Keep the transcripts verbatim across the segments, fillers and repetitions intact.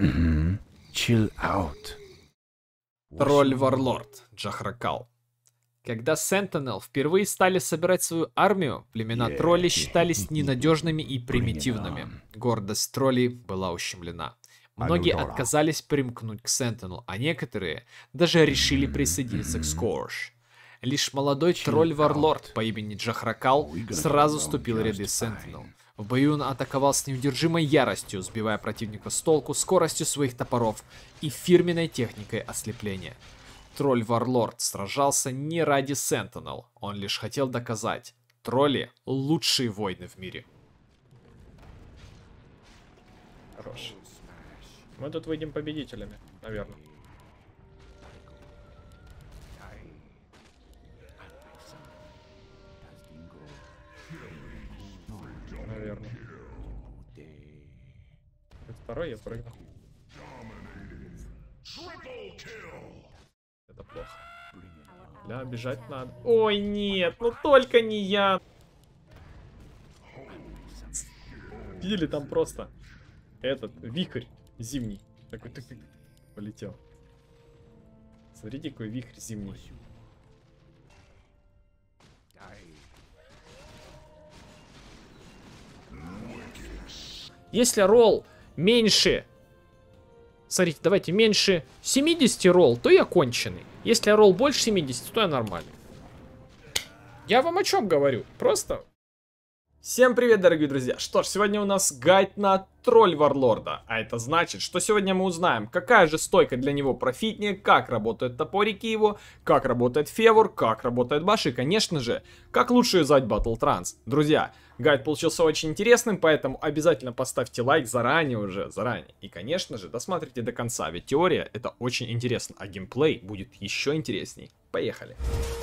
Chill out. Тролль-варлорд Джахракал. Когда Сентинел впервые стали собирать свою армию, племена Yeah. троллей считались ненадежными и примитивными. Гордость троллей была ущемлена. Многие Алюдора. отказались примкнуть к Сентинел, а некоторые даже решили присоединиться к Скорж. Лишь молодой тролль-варлорд по имени Джахракал сразу вступил в ряды Сентинел. В бою он атаковал с неудержимой яростью, сбивая противника с толку скоростью своих топоров и фирменной техникой ослепления. Тролль-варлорд сражался не ради Сентинел, он лишь хотел доказать: тролли — лучшие воины в мире. Хорош. Мы тут выйдем победителями, наверное. Наверное. Это второй я прыгну. Это плохо. Да, бежать надо. Ой, нет, ну только не я. Видели, там просто этот вихрь зимний. Такой тык-тык полетел. Смотрите, какой вихрь зимний. Если ролл меньше... Смотрите, давайте меньше семидесяти ролл, то я конченый. Если ролл больше семидесяти, то я нормальный. Я вам о чем говорю? Просто... Всем привет, дорогие друзья! Что ж, сегодня у нас гайд на тролль-варлорда. А это значит, что сегодня мы узнаем, какая же стойка для него профитнее, как работают топорики его, как работает февор, как работает баш и, конечно же, как лучше юзать Battle Trance. Друзья, гайд получился очень интересным, поэтому обязательно поставьте лайк заранее уже, заранее. И, конечно же, досмотрите до конца, ведь теория — это очень интересно, а геймплей будет еще интересней. Поехали!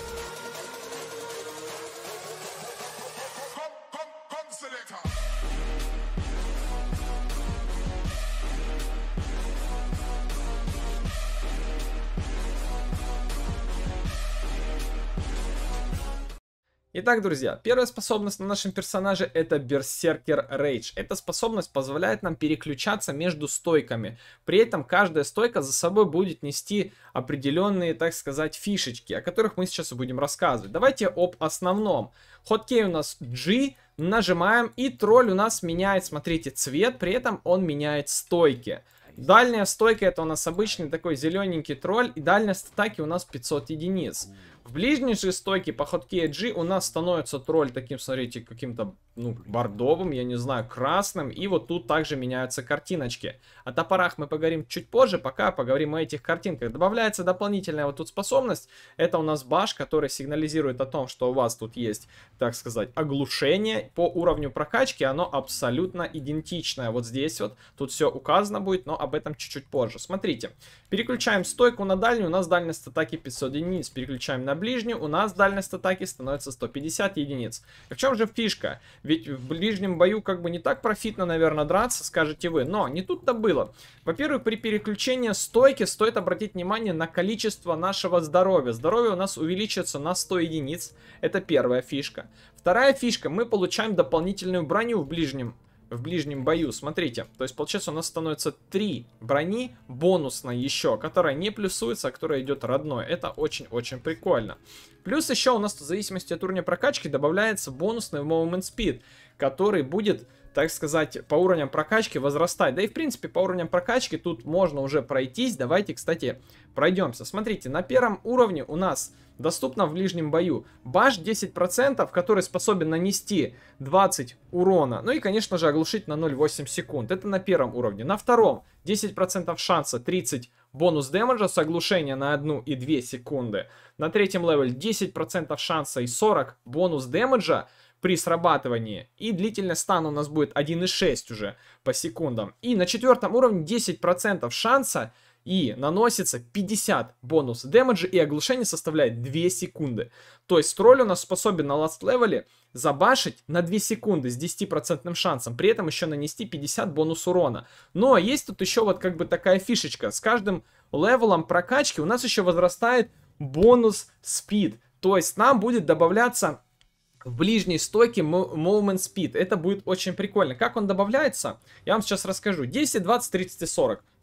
Итак, друзья, первая способность на нашем персонаже — это Берсеркер Рейдж. Эта способность позволяет нам переключаться между стойками. При этом каждая стойка за собой будет нести определенные, так сказать, фишечки, о которых мы сейчас и будем рассказывать. Давайте об основном. Хоткей у нас G, нажимаем, и тролль у нас меняет, смотрите, цвет, при этом он меняет стойки. Дальняя стойка — это у нас обычный такой зелененький тролль, и дальность атаки у нас пятьсот единиц. В ближней же стойке по хоткею G у нас становится тролль таким, смотрите, каким-то, ну, бордовым, я не знаю, красным. И вот тут также меняются картиночки. О топорах мы поговорим чуть позже, пока поговорим о этих картинках. Добавляется дополнительная вот тут способность. Это у нас баш, который сигнализирует о том, что у вас тут есть, так сказать, оглушение. По уровню прокачки оно абсолютно идентичное. Вот здесь вот, тут все указано будет, но об этом чуть-чуть позже. Смотрите, переключаем стойку на дальнюю, у нас дальность атаки пятьсот единиц. Переключаем на ближнюю, у нас дальность атаки становится сто пятьдесят единиц. И в чем же фишка? Ведь в ближнем бою как бы не так профитно, наверное, драться, скажете вы. Но не тут-то было. Во-первых, при переключении стойки стоит обратить внимание на количество нашего здоровья. Здоровье у нас увеличится на сто единиц. Это первая фишка. Вторая фишка. Мы получаем дополнительную броню в ближнем в ближнем бою, смотрите, то есть получается у нас становится три брони бонусной еще, которая не плюсуется, а которая идет родной. Это очень-очень прикольно. Плюс еще у нас в зависимости от уровня прокачки добавляется бонусный Movement Speed, который будет, так сказать, по уровням прокачки возрастать. Да и в принципе по уровням прокачки тут можно уже пройтись. Давайте, кстати, пройдемся. Смотрите, на первом уровне у нас доступно в ближнем бою баш десять процентов, который способен нанести двадцать урона. Ну и, конечно же, оглушить на ноль целых восемь секунд. Это на первом уровне. На втором десять процентов шанса, тридцать бонус дэмэджа с оглушения на одну и две секунды. На третьем левеле десять процентов шанса и сорок бонус дэмэджа при срабатывании. И длительность стана у нас будет один и шесть уже по секундам. И на четвертом уровне десять процентов шанса и наносится пятьдесят бонус дэмэджа, и оглушение составляет две секунды. То есть тролль у нас способен на ласт левеле забашить на две секунды с десятипроцентным шансом, при этом еще нанести пятьдесят бонус урона. Но есть тут еще вот как бы такая фишечка. С каждым левелом прокачки у нас еще возрастает бонус спид. То есть нам будет добавляться в ближней стойке Movement Speed. Это будет очень прикольно. Как он добавляется, я вам сейчас расскажу. десять, двадцать, тридцать и сорок.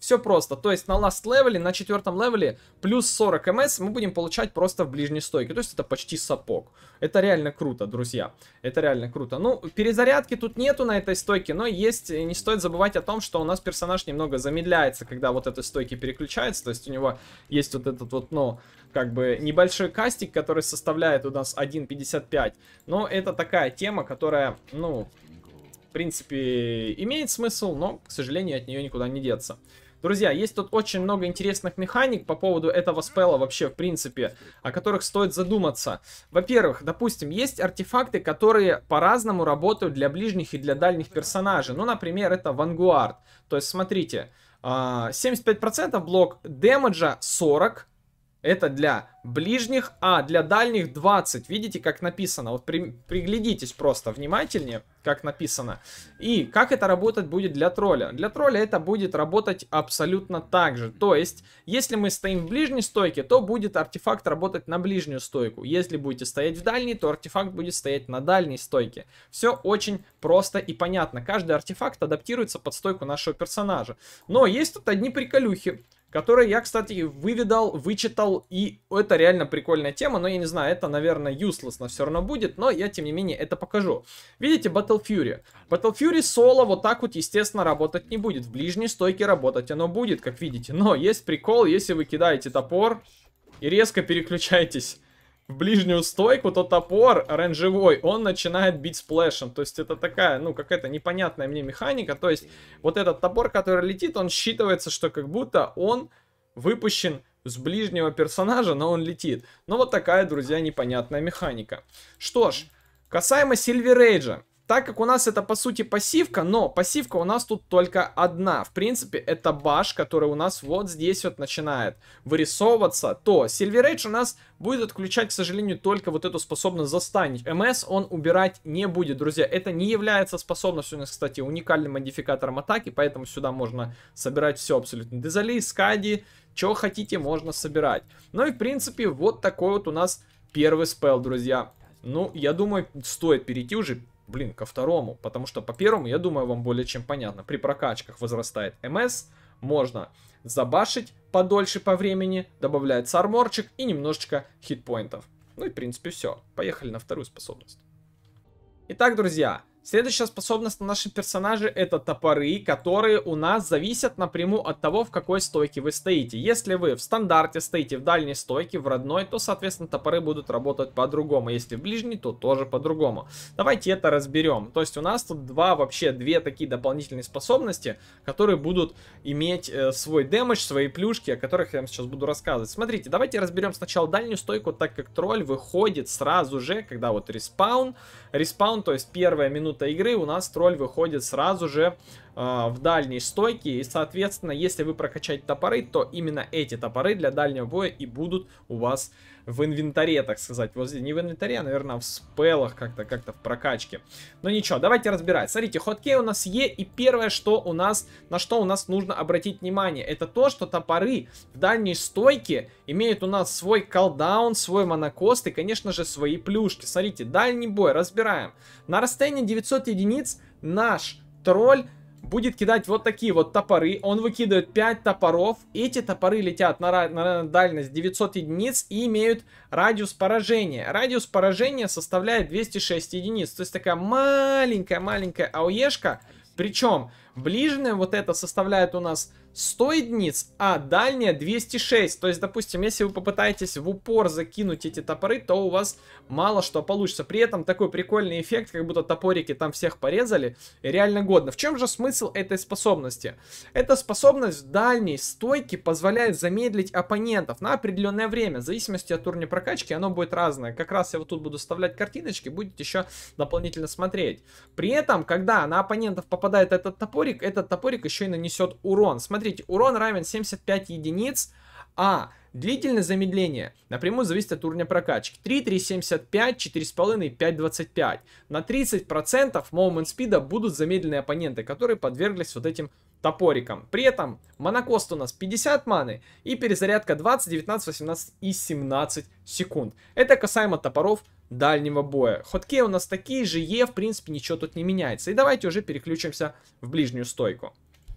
Все просто. То есть на last левеле, на четвертом левеле плюс сорок мс мы будем получать просто в ближней стойке. То есть это почти сапог. Это реально круто, друзья. Это реально круто. Ну, перезарядки тут нету на этой стойке, но есть, не стоит забывать о том, что у нас персонаж немного замедляется, когда вот этой стойки переключается. То есть у него есть вот этот вот, ну, как бы небольшой кастик, который составляет у нас один пятьдесят пять. Но это такая тема, которая, ну, в принципе, имеет смысл, но, к сожалению, от нее никуда не деться. Друзья, есть тут очень много интересных механик по поводу этого спелла вообще, в принципе, о которых стоит задуматься. Во-первых, допустим, есть артефакты, которые по-разному работают для ближних и для дальних персонажей. Ну, например, это Vanguard. То есть, смотрите, семьдесят пять процентов блок демеджа сорок. Это для ближних, а для дальних двадцать. Видите, как написано? Вот при, приглядитесь просто внимательнее, как написано. И как это работать будет для тролля? Для тролля это будет работать абсолютно так же. То есть, если мы стоим в ближней стойке, то будет артефакт работать на ближнюю стойку. Если будете стоять в дальней, то артефакт будет стоять на дальней стойке. Все очень просто и понятно. Каждый артефакт адаптируется под стойку нашего персонажа. Но есть тут одни приколюхи, которые я, кстати, выведал, вычитал, и это реально прикольная тема, но я не знаю, это, наверное, useless все равно будет, но я, тем не менее, это покажу. Видите, Battle Fury. Battle Fury соло вот так вот, естественно, работать не будет. В ближней стойке работать оно будет, как видите. Но есть прикол, если вы кидаете топор и резко переключаетесь в ближнюю стойку, то топор рейнджевой, он начинает бить сплэшем. То есть это такая, ну, какая-то непонятная мне механика. То есть вот этот топор, который летит, он считывается, что как будто он выпущен с ближнего персонажа, но он летит. Ну, вот такая, друзья, непонятная механика. Что ж, касаемо Silver Age. Так как у нас это, по сути, пассивка, но пассивка у нас тут только одна. В принципе, это баш, который у нас вот здесь вот начинает вырисовываться. То Silver Age у нас будет отключать, к сожалению, только вот эту способность застанить. МС он убирать не будет, друзья. Это не является способностью у нас, кстати, уникальным модификатором атаки, поэтому сюда можно собирать все абсолютно. Дезали, скади, что хотите, можно собирать. Ну и, в принципе, вот такой вот у нас первый спелл, друзья. Ну, я думаю, стоит перейти уже... Блин, ко второму, потому что по первому, я думаю, вам более чем понятно. При прокачках возрастает МС, можно забашить подольше по времени, добавляется арморчик и немножечко хитпоинтов. Ну и, в принципе, все. Поехали на вторую способность. Итак, друзья, следующая способность на нашем персонаже — это топоры, которые у нас зависят напрямую от того, в какой стойке вы стоите. Если вы в стандарте стоите в дальней стойке, в родной, то, соответственно, топоры будут работать по-другому. Если в ближней, то тоже по-другому. Давайте это разберем. То есть у нас тут два, вообще две такие дополнительные способности, которые будут иметь э, свой дэмэдж, свои плюшки, о которых я вам сейчас буду рассказывать. Смотрите, давайте разберем сначала дальнюю стойку, так как тролль выходит сразу же, когда вот респаун, респаун, то есть первая минута игры, у нас тролль выходит сразу же э, в дальней стойке. И, соответственно, если вы прокачаете топоры, то именно эти топоры для дальнего боя и будут у вас в инвентаре, так сказать. Вот здесь не в инвентаре, а, наверное, в спеллах как-то, как-то в прокачке. Но ничего, давайте разбирать. Смотрите, хоткей у нас Е, и первое, что у нас, на что у нас нужно обратить внимание, это то, что топоры в дальней стойке имеют у нас свой колдаун, свой монокост и, конечно же, свои плюшки. Смотрите, дальний бой, разбираем. На расстоянии девятьсот единиц наш тролль будет кидать вот такие вот топоры. Он выкидывает пять топоров. Эти топоры летят на, на дальность девятьсот единиц и имеют радиус поражения. Радиус поражения составляет двести шесть единиц. То есть такая маленькая-маленькая АОЕшка. Причем ближняя вот это составляет у нас сто единиц, а дальняя двести шесть. То есть, допустим, если вы попытаетесь в упор закинуть эти топоры, то у вас мало что получится. При этом такой прикольный эффект, как будто топорики там всех порезали, и реально годно. В чем же смысл этой способности? Эта способность в дальней стойке позволяет замедлить оппонентов на определенное время. В зависимости от уровня прокачки оно будет разное. Как раз я вот тут буду вставлять картиночки, будете еще дополнительно смотреть. При этом, когда на оппонентов попадает этот топорик, этот топорик еще и нанесет урон. Смотрите. Смотрите, урон равен семьдесят пять единиц, а длительность замедления напрямую зависит от уровня прокачки. три, три, семьдесят пять, четыре с половиной, пять, двадцать пять. На тридцать процентов момент спида будут замедленные оппоненты, которые подверглись вот этим топорикам. При этом монокост у нас пятьдесят маны и перезарядка двадцать, девятнадцать, восемнадцать и семнадцать секунд. Это касаемо топоров дальнего боя. Хоткей у нас такие же, Е, в принципе, ничего тут не меняется. И давайте уже переключимся в ближнюю стойку.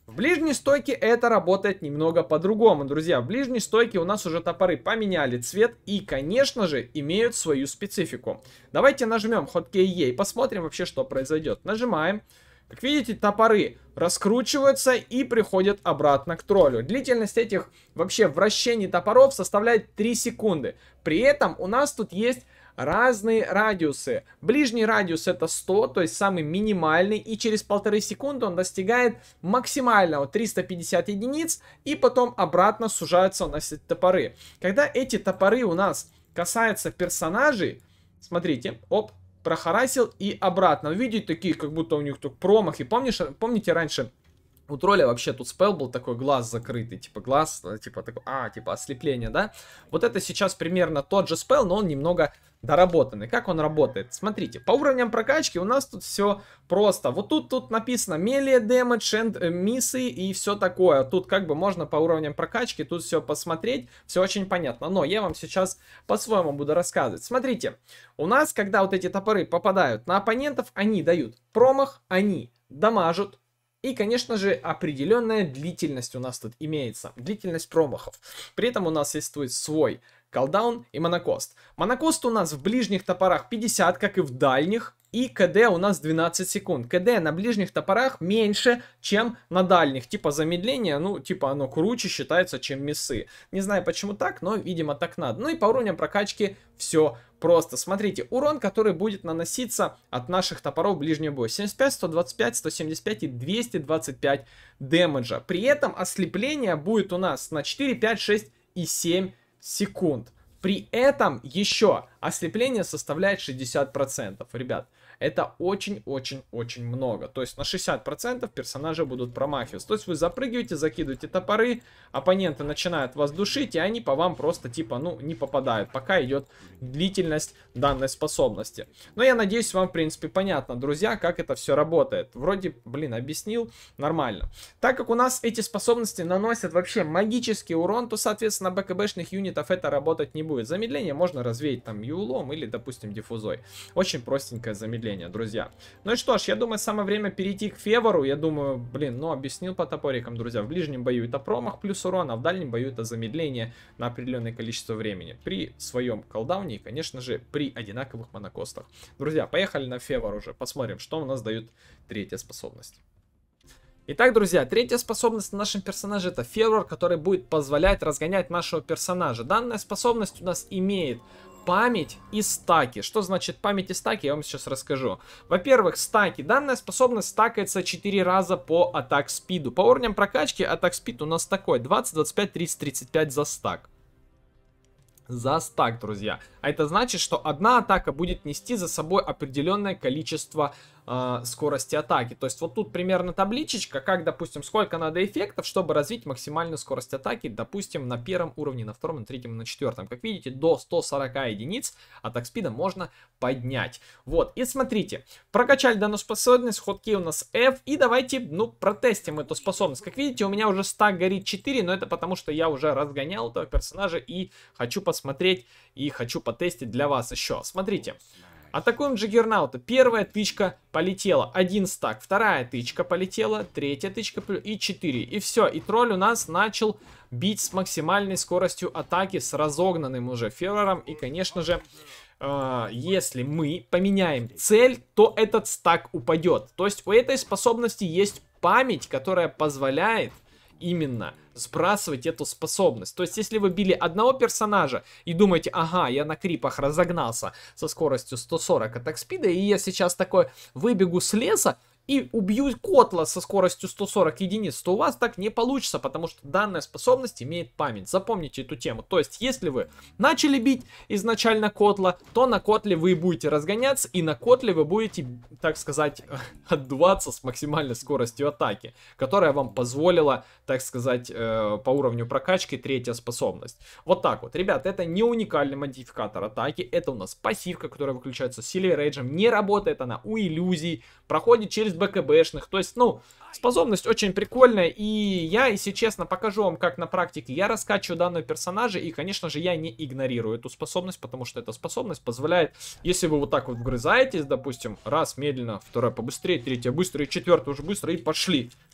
В ближней стойке это работает немного по-другому, друзья. В ближней стойке у нас уже топоры поменяли цвет и, конечно же, имеют свою специфику. Давайте нажмем Hotkey E и посмотрим вообще, что произойдет. Нажимаем. Как видите, топоры раскручиваются и приходят обратно к троллю. Длительность этих вообще вращений топоров составляет три секунды. При этом у нас тут есть разные радиусы. Ближний радиус это сто, то есть самый минимальный, и через полторы секунды он достигает максимального триста пятьдесят единиц, и потом обратно сужаются у нас эти топоры. Когда эти топоры у нас касаются персонажей, смотрите, оп, прохарасил и обратно. Видите, такие, как будто у них тут промахи. Помнишь, помните раньше? У тролля вообще тут спел был такой глаз закрытый, типа глаз, типа такой, а, типа ослепление, да? Вот это сейчас примерно тот же спел, но он немного доработанный. Как он работает? Смотрите, по уровням прокачки у нас тут все просто. Вот тут, тут написано melee damage and миссы и все такое. Тут как бы можно по уровням прокачки тут все посмотреть, все очень понятно. Но я вам сейчас по-своему буду рассказывать. Смотрите, у нас, когда вот эти топоры попадают на оппонентов, они дают промах, они дамажут. И, конечно же, определенная длительность у нас тут имеется. Длительность промахов. При этом у нас есть свой колдаун и монокост. Монокост у нас в ближних топорах пятьдесят, как и в дальних. И КД у нас двенадцать секунд. КД на ближних топорах меньше, чем на дальних. Типа замедление, ну, типа оно круче считается, чем миссы. Не знаю почему так, но, видимо, так надо. Ну и по уровням прокачки все просто. Смотрите, урон, который будет наноситься от наших топоров ближнего боя. семьдесят пять, сто двадцать пять, сто семьдесят пять и двести двадцать пять дэмэджа. При этом ослепление будет у нас на четыре, пять, шесть и семь секунд. При этом еще ослепление составляет шестьдесят процентов, ребят. Это очень-очень-очень много. То есть на шестьдесят процентов персонажи будут промахиваться. То есть вы запрыгиваете, закидываете топоры, оппоненты начинают вас душить, и они по вам просто типа, ну, не попадают, пока идет длительность данной способности. Но я надеюсь, вам, в принципе, понятно, друзья, как это все работает. Вроде, блин, объяснил нормально. Так как у нас эти способности наносят вообще магический урон, то, соответственно, на БКБшных юнитов это работать не будет. Замедление можно развеять там юлом или, допустим, диффузой. Очень простенькое замедление, друзья. Ну и что ж, я думаю, самое время перейти к февору. Я думаю, блин, ну объяснил по топорикам, друзья. В ближнем бою это промах плюс урон, а в дальнем бою это замедление на определенное количество времени. При своем колдауне и, конечно же, при одинаковых монокостах. Друзья, поехали на февор уже. Посмотрим, что у нас дает третья способность. Итак, друзья, третья способность на нашем персонаже это февор, который будет позволять разгонять нашего персонажа. Данная способность у нас имеет память и стаки. Что значит память и стаки, я вам сейчас расскажу. Во-первых, стаки. Данная способность стакается четыре раза по атак спиду. По уровням прокачки атак спид у нас такой: двадцать, двадцать пять, тридцать, тридцать пять за стак. За стак, друзья. А это значит, что одна атака будет нести за собой определенное количество э, скорости атаки. То есть вот тут примерно табличечка, как, допустим, сколько надо эффектов, чтобы развить максимальную скорость атаки, допустим, на первом уровне, на втором, на третьем, на четвертом. Как видите, до ста сорока единиц атак спида можно поднять. Вот, и смотрите, прокачали данную способность, хоткей у нас F, и давайте, ну, протестим эту способность. Как видите, у меня уже стак горит четыре, но это потому, что я уже разгонял этого персонажа и хочу посмотреть. Смотреть и хочу потестить для вас еще. Смотрите. Атакуем Джаггернаута. Первая тычка полетела. Один стак. Вторая тычка полетела. Третья тычка и четыре. И все. И тролль у нас начал бить с максимальной скоростью атаки, с разогнанным уже феврором. И, конечно же, э, если мы поменяем цель, то этот стак упадет. То есть у этой способности есть память, которая позволяет именно сбрасывать эту способность. То есть, если вы били одного персонажа и думаете, ага, я на крипах разогнался со скоростью сто сорок атак спида, и я сейчас такой выбегу с леса и убью котла со скоростью сто сорок единиц, то у вас так не получится, потому что данная способность имеет память. Запомните эту тему. То есть, если вы начали бить изначально котла, то на котле вы будете разгоняться, и на котле вы будете, так сказать, отдуваться с максимальной скоростью атаки, которая вам позволила, так сказать, по уровню прокачки третья способность. Вот так вот. Ребят, это не уникальный модификатор атаки, это у нас пассивка, которая выключается силой рейджем. Не работает она у иллюзий, проходит через БКБшных. То есть, ну, способность очень прикольная. И я, если честно, покажу вам, как на практике я раскачиваю данного персонажа. И, конечно же, я не игнорирую эту способность, потому что эта способность позволяет, если вы вот так вот вгрызаетесь, допустим, раз медленно, вторая побыстрее, третья быстро, и четвертая уже быстро, и пошли.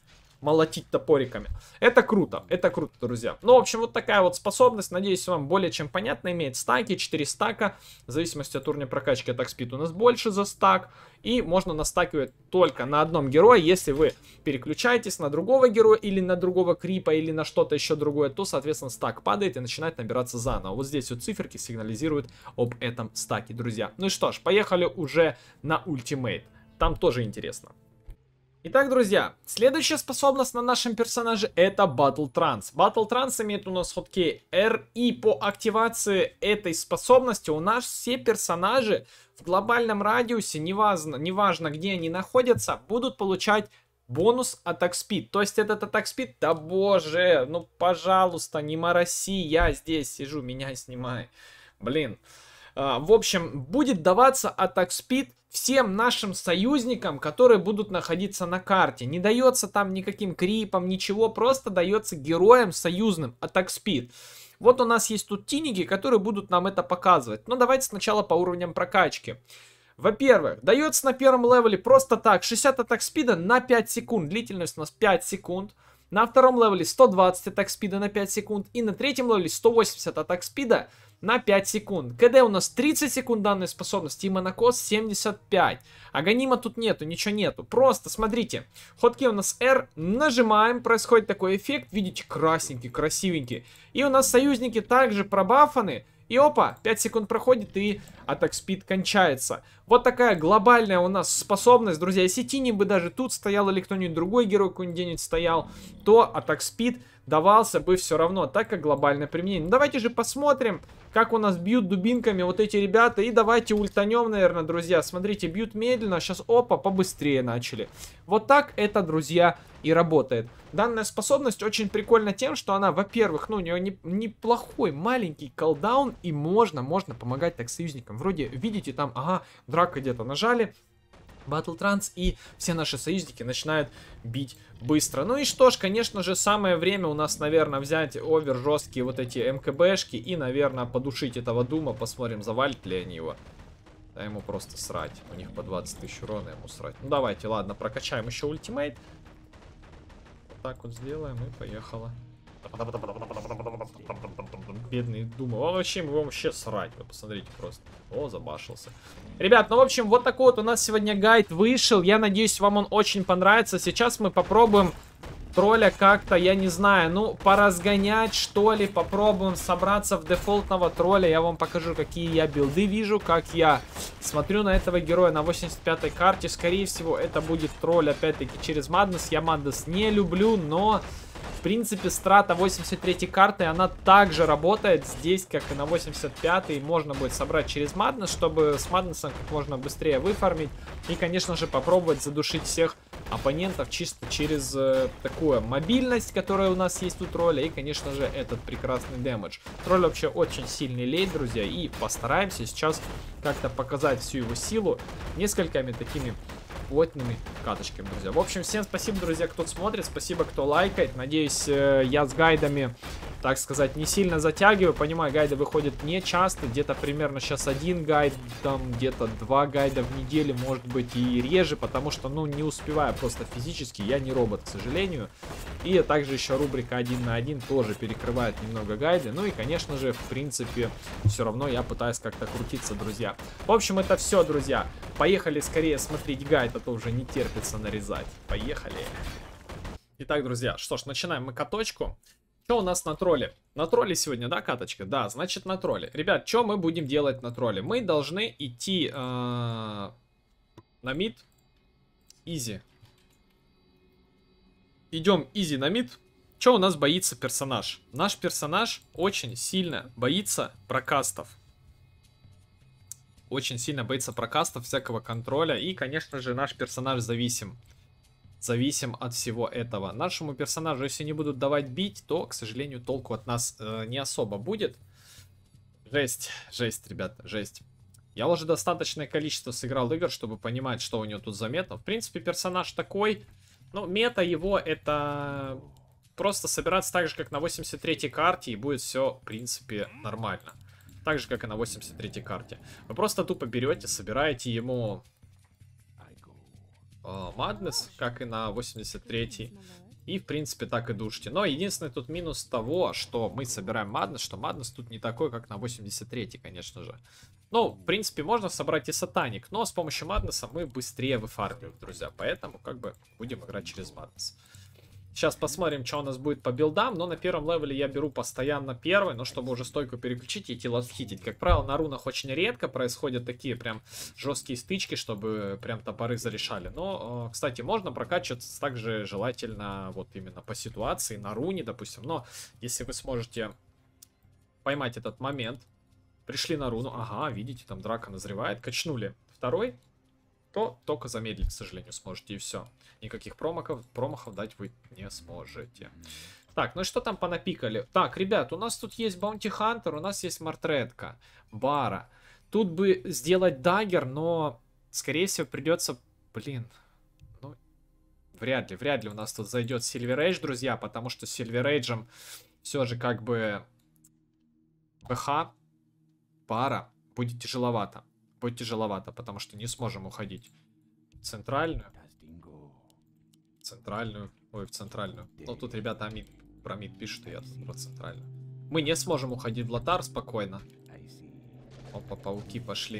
молотить топориками. Это круто, это круто, друзья. Ну, в общем, вот такая вот способность, надеюсь, вам более чем понятно. Имеет стаки, четыре стака, в зависимости от уровня прокачки атак спид у нас больше за стак. И можно настакивать только на одном герое. Если вы переключаетесь на другого героя или на другого крипа или на что-то еще другое, то, соответственно, стак падает и начинает набираться заново. Вот здесь вот циферки сигнализируют об этом стаке, друзья. Ну и что ж, поехали уже на ультимейт. Там тоже интересно. Итак, друзья, следующая способность на нашем персонаже это Battle Trance. Battle Trance имеет у нас хоткей R, и по активации этой способности у нас все персонажи в глобальном радиусе, неважно, неважно где они находятся, будут получать бонус атак спид. То есть этот атак спид, да боже, ну пожалуйста, не мороси, я здесь сижу, меня снимай. Блин. А, в общем, будет даваться атак спид всем нашим союзникам, которые будут находиться на карте. Не дается там никаким крипам, ничего, просто дается героям союзным атак спид. Вот у нас есть тут тиники, которые будут нам это показывать. Но давайте сначала по уровням прокачки. Во-первых, дается на первом левеле просто так шестьдесят атак спида на пять секунд. Длительность у нас пять секунд. На втором левеле сто двадцать атак спида на пять секунд. И на третьем левеле сто восемьдесят атак спида на пять секунд. КД у нас тридцать секунд данной способности и монокос семьдесят пять. Аганима тут нету, ничего нету. Просто смотрите. Хоткей у нас R. Нажимаем, происходит такой эффект. Видите, красненький, красивенький. И у нас союзники также пробафаны. И опа, пять секунд проходит и атак спид кончается. Вот такая глобальная у нас способность, друзья. Если Тини бы даже тут стоял или кто-нибудь другой герой какой-нибудь где-нибудь стоял, то атак спид давался бы все равно, так как глобальное применение. Ну, давайте же посмотрим, как у нас бьют дубинками вот эти ребята. И давайте ультанем, наверное, друзья. Смотрите, бьют медленно, сейчас опа, побыстрее начали. Вот так это, друзья, и работает. Данная способность очень прикольна тем, что она, во-первых, ну, у нее не, неплохой маленький колдаун, и можно, можно помогать так союзникам. Вроде, видите, там, ага, драка где-то нажали, Battle Trance, и все наши союзники начинают бить быстро. Ну и что ж, конечно же, самое время у нас, наверное, взять овер жесткие вот эти МКБшки и, наверное, подушить этого Дума. Посмотрим, завалит ли они его. Да ему просто срать. У них по двадцать тысяч урона, ему срать. Ну давайте, ладно, прокачаем еще ультимейт. Вот так вот сделаем и поехало. Бедный Дума. Он вообще, его вообще срать. Вы посмотрите просто. О, забашился. Ребят, ну в общем, вот такой вот у нас сегодня гайд вышел. Я надеюсь, вам он очень понравится. Сейчас мы попробуем тролля как-то, я не знаю, ну, поразгонять, что ли. Попробуем собраться в дефолтного тролля. Я вам покажу, какие я билды вижу, как я смотрю на этого героя на восемьдесят пятой карте. Скорее всего, это будет тролль, опять-таки, через Madness. Я Madness не люблю, но... В принципе, страта восемьдесят третьей карты, она также работает здесь, как и на восемьдесят пятой. Можно будет собрать через Madness, чтобы с Madness как можно быстрее выфармить. И, конечно же, попробовать задушить всех оппонентов чисто через э, такую мобильность, которая у нас есть у тролля. И, конечно же, этот прекрасный дэмэдж. Тролль вообще очень сильный лейт, друзья. И постараемся сейчас как-то показать всю его силу несколькими такими... плотными каточками, друзья. В общем, всем спасибо, друзья, кто смотрит, спасибо, кто лайкает. Надеюсь, я с гайдами, так сказать, не сильно затягиваю. Понимаю, гайды выходят не часто, где-то примерно сейчас один гайд, там где-то два гайда в неделю, может быть и реже, потому что, ну, не успеваю просто физически, я не робот, к сожалению. И также еще рубрика один на один тоже перекрывает немного гайды. Ну и, конечно же, в принципе, все равно я пытаюсь как-то крутиться, друзья. В общем, это все, друзья. Поехали скорее смотреть гайд, а то уже не терпится нарезать. Поехали. Итак, друзья, что ж, начинаем мы каточку. Что у нас на тролле? На тролле сегодня, да, каточка? Да, значит на тролле. Ребят, что мы будем делать на тролле? Мы должны идти э, на мид. Изи. Идем изи на мид. Что у нас боится персонаж? Наш персонаж очень сильно боится прокастов. Очень сильно боится прокастов, всякого контроля. И, конечно же, наш персонаж зависим. Зависим от всего этого. Нашему персонажу, если не будут давать бить, то, к сожалению, толку от нас э, не особо будет. Жесть, жесть, ребята, жесть. Я уже достаточное количество сыграл игр, чтобы понимать, что у него тут за мета. В принципе, персонаж такой. Ну, мета его это просто собираться так же, как на восемьдесят третьей карте, и будет все, в принципе, нормально. Так же, как и на восемьдесят третьей карте. Вы просто тупо берете, собираете ему... Madness, как и на восемьдесят третьей. И, в принципе, так и душите. Но единственный тут минус того, что мы собираем Маднес, что Маднес тут не такой, как на восемьдесят третьей, конечно же. Ну, в принципе, можно собрать и Сатаник, но с помощью Маднеса мы быстрее выфармливаем, друзья. Поэтому, как бы, будем играть через Маднес. Сейчас посмотрим, что у нас будет по билдам. Но на первом левеле я беру постоянно первый, но чтобы уже стойку переключить и идти ластхитить. Как правило, на рунах очень редко происходят такие прям жесткие стычки, чтобы прям топоры зарешали. Но, кстати, можно прокачиваться также желательно вот именно по ситуации, на руне, допустим. Но если вы сможете поймать этот момент, пришли на руну, ага, видите, там драка назревает, качнули второй, то только замедлить, к сожалению, сможете, и все. Никаких промахов, промахов дать вы не сможете. Так, ну и что там понапикали? Так, ребят, у нас тут есть Баунти Хантер, у нас есть Мартредка, Бара. Тут бы сделать даггер, но, скорее всего, придется... Блин, ну, вряд ли, вряд ли у нас тут зайдет Silver Age, друзья, потому что с Silver Age все же как бы БХ, Бара будет тяжеловато. Будет тяжеловато, потому что не сможем уходить в центральную. Центральную. Ой, в центральную. Ну, тут ребята амид, про мид пишут, и я про центральную. Мы не сможем уходить в лотар спокойно. Опа, пауки пошли.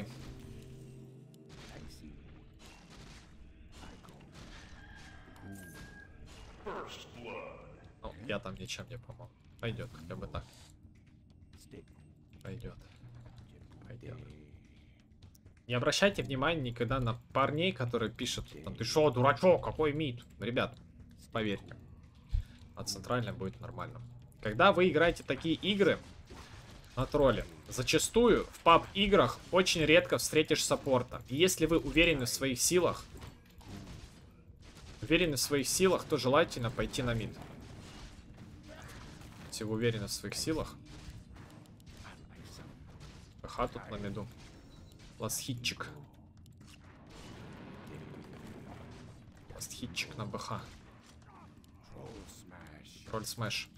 Ну, я там ничем не помог. Пойдет, хотя бы так. Пойдет. Пойдет. Не обращайте внимания никогда на парней, которые пишут, там, ты шо, дурачок, какой мид? Ребят, поверьте, а центральная будет нормально. Когда вы играете такие игры на тролле, зачастую в паб-играх очень редко встретишь саппорта. И если вы уверены в своих силах, уверены в своих силах, то желательно пойти на мид. Если вы уверены в своих силах. ПХ тут на миду. Ластхитчик. Ластхитчик на БХ. Тролль смэш.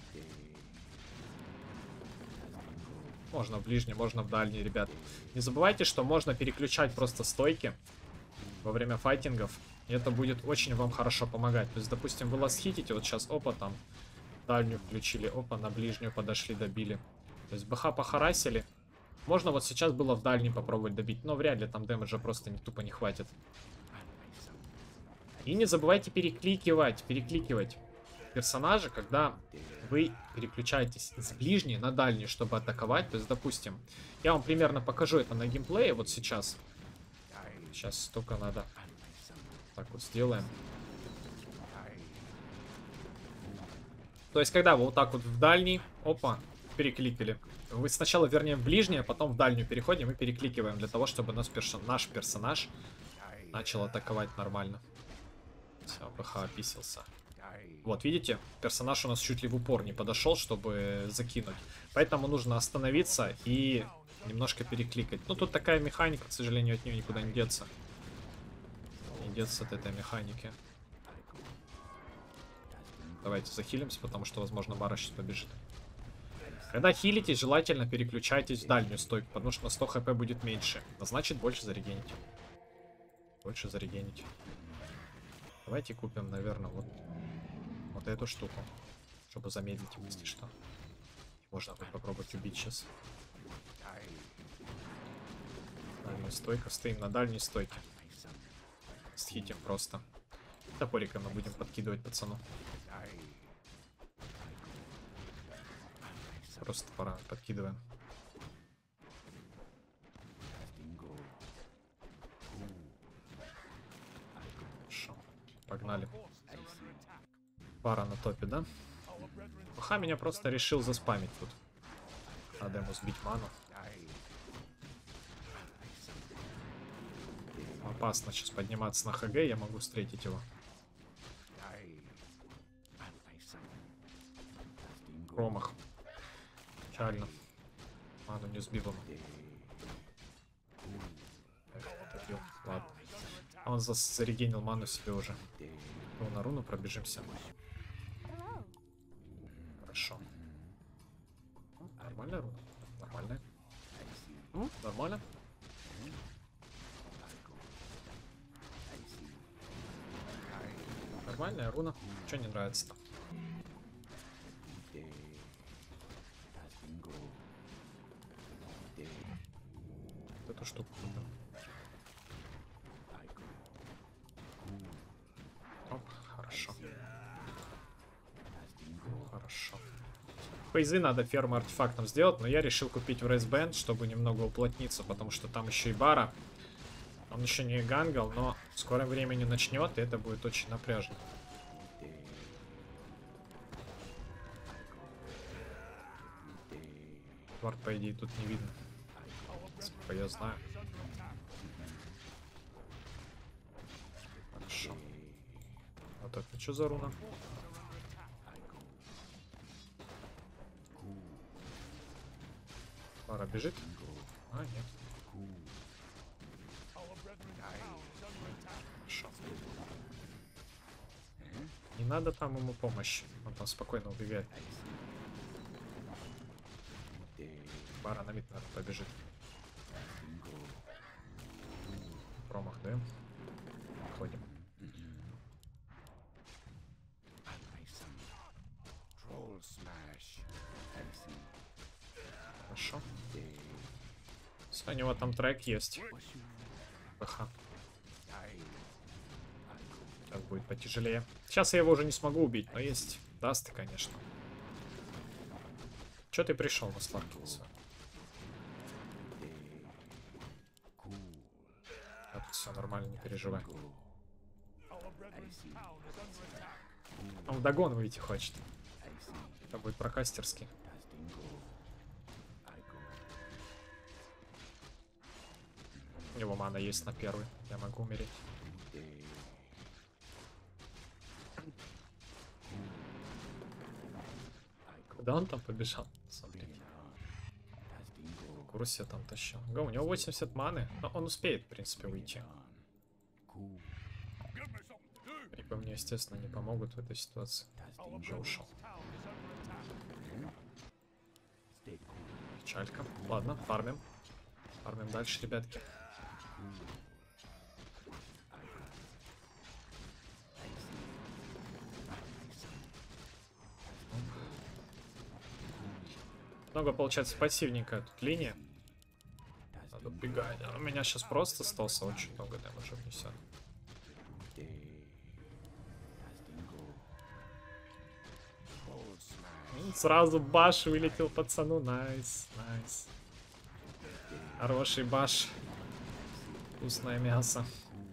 Можно в ближний, можно в дальний, ребят. Не забывайте, что можно переключать просто стойки во время файтингов. И это будет очень вам хорошо помогать. То есть, допустим, вы ластхитите, вот сейчас, опа, там, дальнюю включили, опа, на ближнюю подошли, добили. То есть, БХ похарасили. Можно вот сейчас было в дальний попробовать добить, но вряд ли там дэмэджа просто не, тупо не хватит. И не забывайте перекликивать, перекликивать персонажа, когда вы переключаетесь с ближней на дальний, чтобы атаковать. То есть, допустим, я вам примерно покажу это на геймплее вот сейчас. Сейчас только надо так вот сделаем. То есть, когда вы вот так вот в дальний, опа, перекликали. Вы сначала, вернее, в ближнее, а потом в дальнюю переходим и перекликиваем, для того, чтобы наш, перс наш персонаж начал атаковать нормально. Все, БХ описался. Вот, видите, персонаж у нас чуть ли в упор не подошел, чтобы закинуть. Поэтому нужно остановиться и немножко перекликать. Ну, тут такая механика, к сожалению, от нее никуда не деться. Не деться от этой механики. Давайте захилимся, потому что, возможно, Бара сейчас побежит. Когда хилитесь, желательно переключайтесь в дальнюю стойку, потому что на сто хп будет меньше. А значит, больше зарегенить. Больше зарегенить. Давайте купим, наверное, вот, вот эту штуку, чтобы замедлить, если что. Можно будет попробовать убить сейчас. Дальняя стойка. Стоим на дальней стойке. Схитим просто. Топориком мы будем подкидывать пацану. Просто пора подкидываем. Хорошо. Погнали. Пара на топе, да? ПХ меня просто решил заспамить тут. Надо ему сбить ману. Опасно сейчас подниматься на ХГ, я могу встретить его. Промах. Печально. Ману не сбил ему. Ладно. Он зарегенил ману себе уже. Ну, на руну пробежимся. Хорошо. Нормальная руна. Нормальная. Ну, нормально. Нормальная руна. Что не нравится-то? Вот эту штуку купим. Оп, хорошо. Хорошо. Фейзы надо ферму артефактом сделать, но я решил купить в Рейсбенд, чтобы немного уплотниться, потому что там еще и бара. Он еще не гангал, но в скором времени начнет, и это будет очень напряжно. Вард, по идее, тут не видно. Сколько я знаю. Хорошо. Вот это что за руна? Пара бежит? А, нет. Хорошо. Не надо там ему помощи. Он там спокойно убегает. Бара на мид, наверное, побежит. Промах, да? Ходим. Хорошо. У него там трек есть. Ага. Сейчас будет потяжелее. Сейчас я его уже не смогу убить, но есть дасты, конечно. Че ты пришел на Сларкинса? А тут все нормально, не переживай. Он вдогон выйти хочет. Это будет прокастерский. У него мана есть на первый. Я могу умереть. Куда он там побежал? Смотри. Курсе там тащил. Го, у него восемьдесят маны. Но он успеет, в принципе, выйти. Рипы мне, естественно, не помогут в этой ситуации. Уже ушел. Печалька. Ладно, фармим. Фармим дальше, ребятки. Много получается пассивненькая тут линия. Надо бегать. А у меня сейчас просто столса очень много дэмэджа внесет. Сразу баш вылетел пацану. Найс, найс. Хороший баш. Вкусное мясо.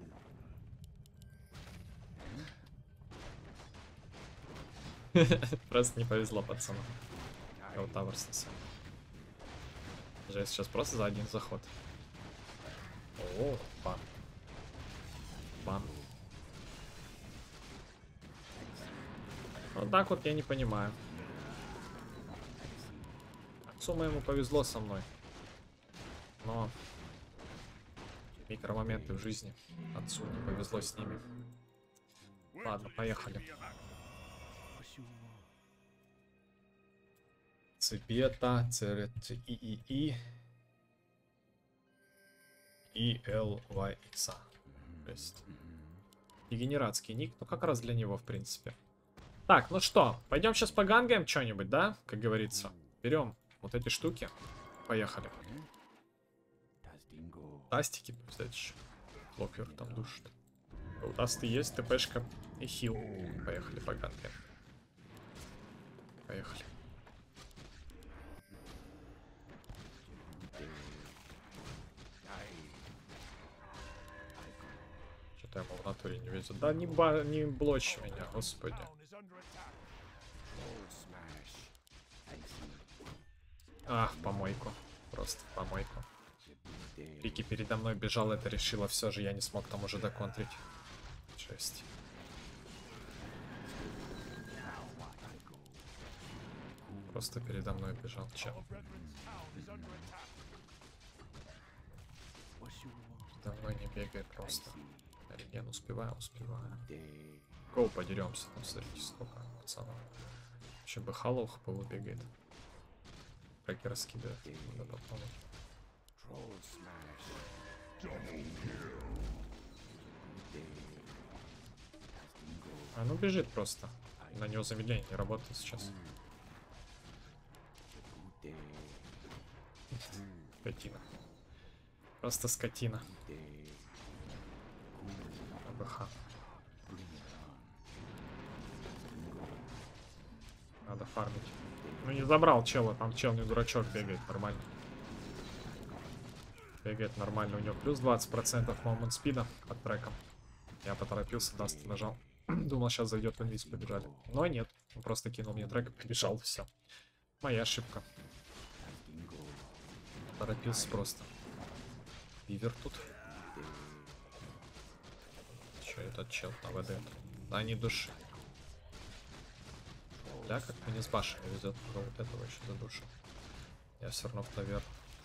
Просто не повезло пацану. Я вот тавер снесу. Даже сейчас просто за один заход. О, бан. Бан. Вот так вот я не понимаю. Отцу моему повезло со мной. Но микромоменты в жизни. Отцу не повезло с ними. Ладно, поехали. Цепета, црт, и и и и л вай икс. То есть дегенератский ник, ну как раз для него, в принципе. Так, ну что, пойдем сейчас погангаем что-нибудь, да? Как говорится. Берем вот эти штуки. Поехали. Тастики взять еще. Локвер там душит. У Тасты есть, ТПшка и хил. Поехали, погангаем. Поехали. Что-то ему в натуре не везет. Да не, ба не блочь меня, господи. Ах, помойку. Просто помойку. Пики передо мной бежал, это решило. Все же я не смог там уже доконтрить. Жесть. Просто передо мной бежал чел. Передо мной не бегает просто. Я не успеваю, успеваю. Гоу, подеремся. Там, смотрите, сколько пацанов. Еще бы Халлоух повыбегает. Трекер раскидывает. Надо помочь. А ну бежит просто. На него замедление не работает сейчас. Скотина. Просто скотина. АБХ. Надо фармить. Ну не забрал чела, там чел не дурачок, бегает нормально. Бегает нормально, у него плюс двадцать процентов момент спида под треком. Я поторопился, даст нажал. Думал, сейчас зайдет в инвиз, побежали. Но нет, он просто кинул мне трек и побежал, все. Моя ошибка. Торопился просто. Вивер тут. Че этот чел на ВД? Да не души. Да, как мне с башни везет, вот этого еще задушил. Я все равно в тавер.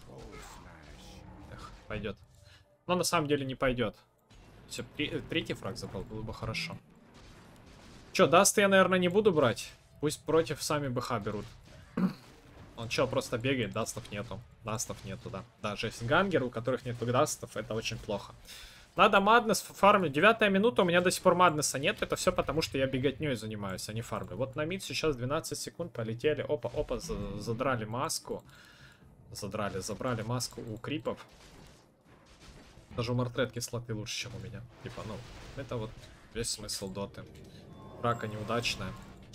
Эх, пойдет. Но на самом деле не пойдет. Все, третий фраг запал, было бы хорошо. Че, даст я, наверное, не буду брать. Пусть против сами БХ берут. Он чел просто бегает, дастов нету. Дастов нету, да. Даже если гангер, у которых нет дастов, это очень плохо. Надо Маднес фармить. Девятая минута, у меня до сих пор Маднеса нет. Это все потому, что я беготней занимаюсь, а не фармлю. Вот на мид сейчас двенадцать секунд полетели. Опа, опа, задрали маску. Задрали, забрали маску у крипов. Даже у Мартретки слоты лучше, чем у меня. Типа, ну, это вот весь смысл доты. Рака неудачная.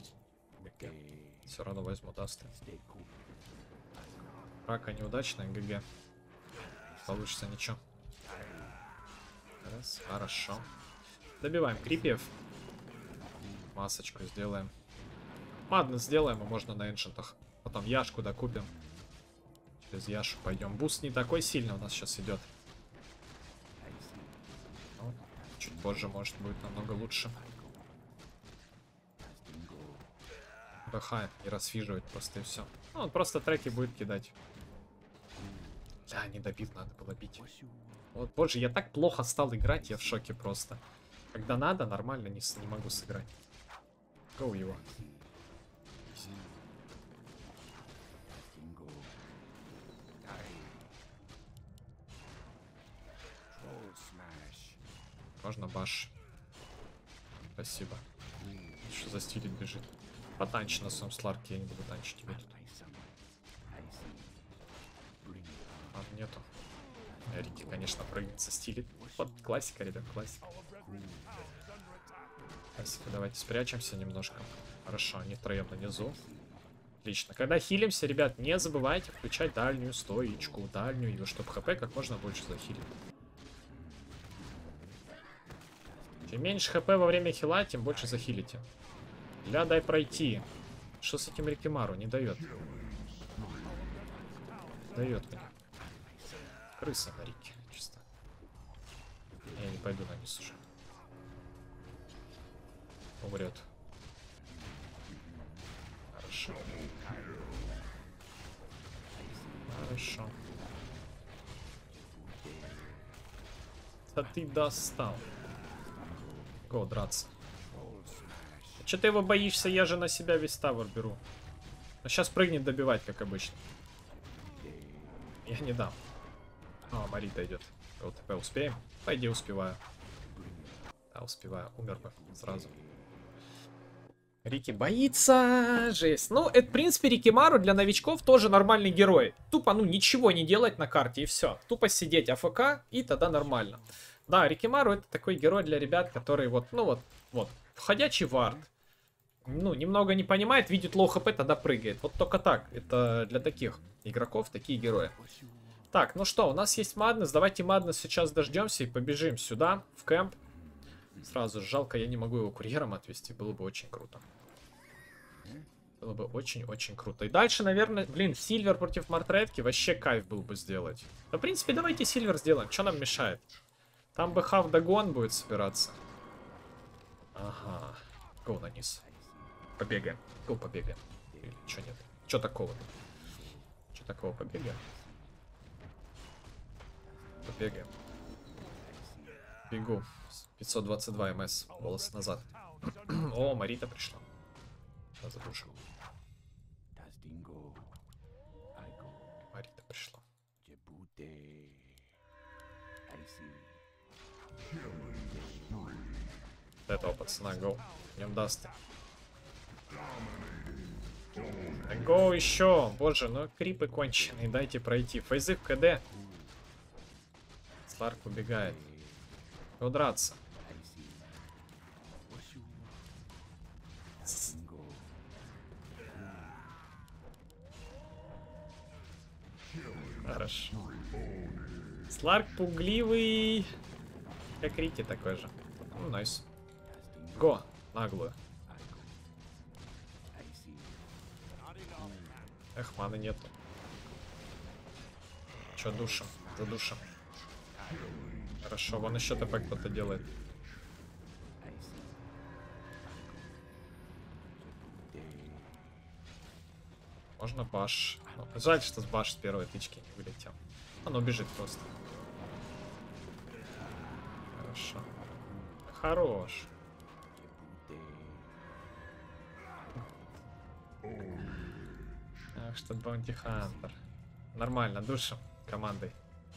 Все равно возьму дасты. Рака неудачная, ГГ. Получится ничего. Раз, хорошо. Добиваем крипиев. Масочку сделаем. Маднес сделаем, и можно на эншентах. Потом Яшку докупим. Через Яшу пойдем. Буст не такой сильный у нас сейчас идет. Ну, чуть позже, может, будет намного лучше. БХ не расфиживает просто и все. Ну, он просто треки будет кидать. Да, не добит, надо было бить. Вот, боже, я так плохо стал играть, я в шоке просто. Когда надо, нормально не, не могу сыграть. Гоу его. Можно баш. Спасибо. Что за стиль бежит? Потанчи на своем сларке, я не буду танчить тебе тут. А, нету. Рики, конечно, прыгнет со стилем. Вот классика, ребят, классика. Классика, давайте спрячемся немножко. Хорошо, они втроем внизу. Отлично. Когда хилимся, ребят, не забывайте включать дальнюю стоечку, дальнюю, чтобы хп как можно больше захилить. Чем меньше хп во время хила, тем больше захилите. Ля, дай пройти. Что с этим Рикимару? Не дает. Дает мне. Крыса на Рике, чисто. Я не пойду на низ уже. Умрет. Хорошо. Хорошо. Да ты достал. Го, драться. Че ты его боишься? Я же на себя весь тавер беру. Но сейчас прыгнет добивать, как обычно. Я не дам. А, Марита идет. Вот ТП успеем? Пойди, успеваю. Да, успеваю. Умер бы сразу. Рики боится. Жесть. Ну, это, в принципе, Рикимару для новичков тоже нормальный герой. Тупо, ну, ничего не делать на карте и все. Тупо сидеть АФК, и тогда нормально. Да, Рикимару это такой герой для ребят, которые вот, ну вот, вот, входящий вард. Ну, немного не понимает, видит лоу хп, тогда прыгает. Вот только так. Это для таких игроков такие герои. Так, ну что, у нас есть Маднес. Давайте Маднес сейчас дождемся и побежим сюда, в кемп. Сразу жалко, я не могу его курьером отвезти. Было бы очень круто. Было бы очень-очень круто. И дальше, наверное, блин, Сильвер против Мартретки вообще кайф был бы сделать. Да, в принципе, давайте Сильвер сделаем. Что нам мешает? Там бы хав догон будет собираться. Ага. Гоу на низ. Побегаем. Гоу побегаем. Или что нет? Что такого-то? Что такого побегаем? Побегаем. Бегу. пятьсот двадцать два МС. Волосы назад. О, Марита пришла. Сейчас задушим. Марита пришла. Этого пацана, гоу. Идем дасты. Го еще. Боже, ну крипы конченые. Дайте пройти. Фейзы в КД. Сларк убегает. Кто драться? Хорошо. Сларк пугливый. Как Рики такой же. Ну, найс. Го. Наглую. Эх, маны нету. Че, душим? Задушим. Хорошо, вон еще ТП кто-то делает. Можно баш. Ну, жаль, что с баш с первой тычки не вылетел. Он убежит просто. Хорошо. Хорош. Ах, что Баунти Хантер. Нормально, душим командой.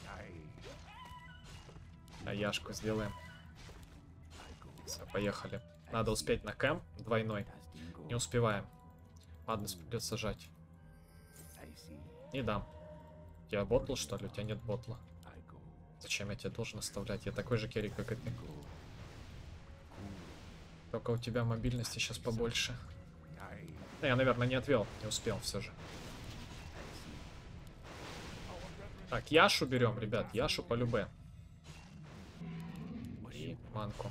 А яшку сделаем. Все, поехали. Надо успеть на кэм двойной. Не успеваем. Ладно, придется сажать. Не дам. У тебя ботл, что ли? У тебя нет ботла. Зачем я тебе должен оставлять? Я такой же керри, как и ты. Только у тебя мобильности сейчас побольше. Ну, я, наверное, не отвел. Не успел все же. Так, Яшу берем, ребят. Яшу по любе. И манку.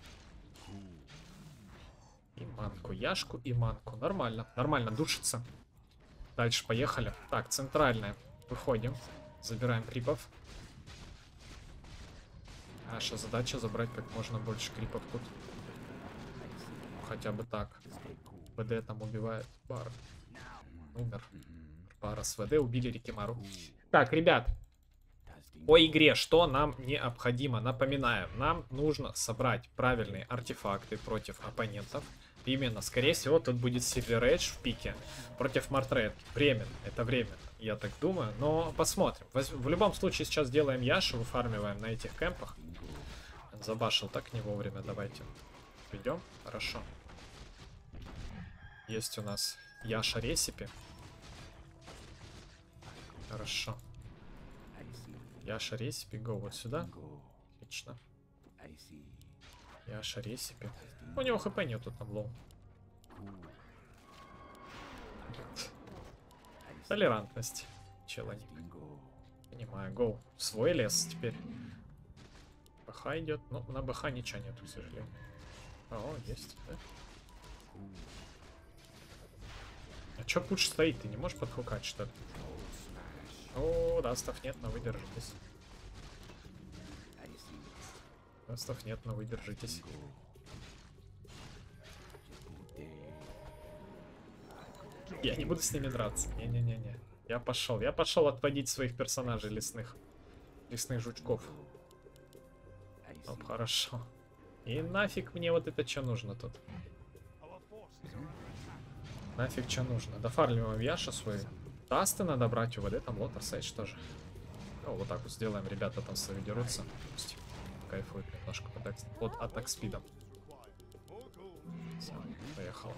И манку. Яшку и манку. Нормально. Нормально душится. Дальше поехали. Так, центральная. Выходим. Забираем крипов. Наша задача забрать как можно больше крипов тут. Хотя бы так. ВД там убивает. Бар. Умер. Пара с ВД убили Рикимару. Так, ребят. По игре что нам необходимо? Напоминаю, нам нужно собрать правильные артефакты против оппонентов. Именно, скорее всего, тут будет Silver Age в пике против Мортред. Временно, это временно, я так думаю. Но посмотрим. В любом случае, сейчас делаем Яшу, выфармиваем на этих кемпах. Забашил так не вовремя, давайте. Идем, хорошо. Есть у нас Яша ресипи. Хорошо. Яша ресипи, го вот сюда. Отлично. Яша ресипи. У него хп нету там лоу. Толерантность. Челоник. Понимаю, гоу. Свой лес теперь. БХ идет. Ну, на БХ ничего нету, к сожалению. О, есть, да? А чё пуш стоит? Ты не можешь подхукать, что ли? О, дастов нет, но вы держитесь. Дастов нет, но вы держитесь. Я не буду с ними драться. Не-не-не-не. Я пошел. Я пошел отводить своих персонажей лесных. Лесных жучков. Оп, хорошо. И нафиг мне вот это что нужно тут? Нафиг что нужно? Дофармливаем Яша свой. Дасты надо брать, УВД, там Лотар Сейдж тоже. Ну, вот так вот сделаем, ребята там свои дерутся. Пусть кайфуют немножко под, под атак спидом. Все, поехала.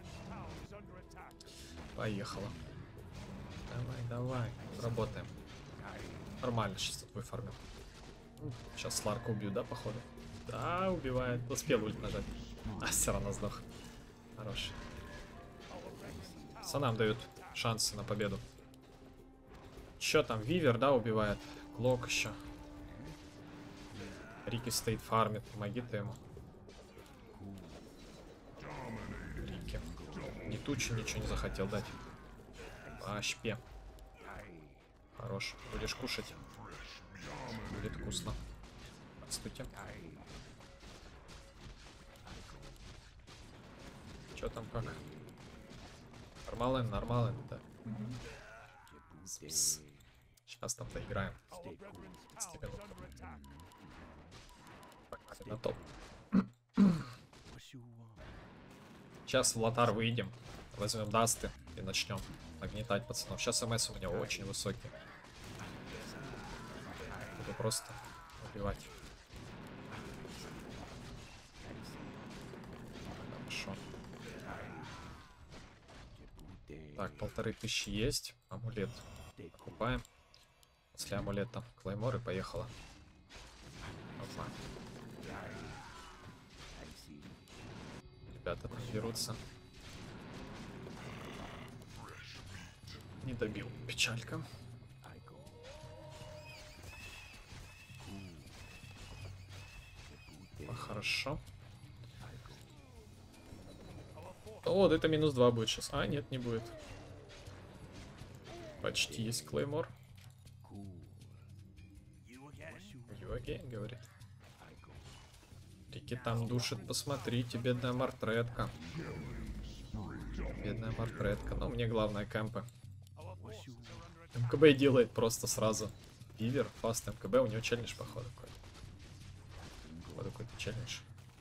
Поехала. Давай, давай, работаем. Нормально, сейчас тут выфармил. Сейчас Сларка убью, да, походу? Да, убивает. Успел ульт нажать. А, все равно сдох. Хорош. Санам дают шансы на победу. Че там, Вивер, да, убивает? Клок еще. Рики стоит, фармит. Помоги ты ему. Рики. Ни тучи, ничего не захотел дать. По АЩП. Хорош. Будешь кушать. Будет вкусно. Отстойте. Че там как? Нормален, нормален, да. Сейчас там доиграем. Погнали на топ. Сейчас в лотар выйдем. Возьмем дасты и начнем нагнетать пацанов. Сейчас МС у меня очень высокий. Буду просто убивать. Хорошо. Так, полторы тысячи есть. Амулет покупаем. После амулета Клеймор и поехала. Опа. Ребята там берутся. Не добил. Печалька. А, хорошо. О, вот это минус два будет сейчас. А, нет, не будет. Почти есть Клеймор. Юаге, говорит. Рики там душит, посмотрите, бедная Мартретка. Бедная Мартретка. Но мне главное кэмпы. МКБ делает просто сразу. Вивер, фаст МКБ, у него челлендж походу какой-то. Вот какой-то челлендж.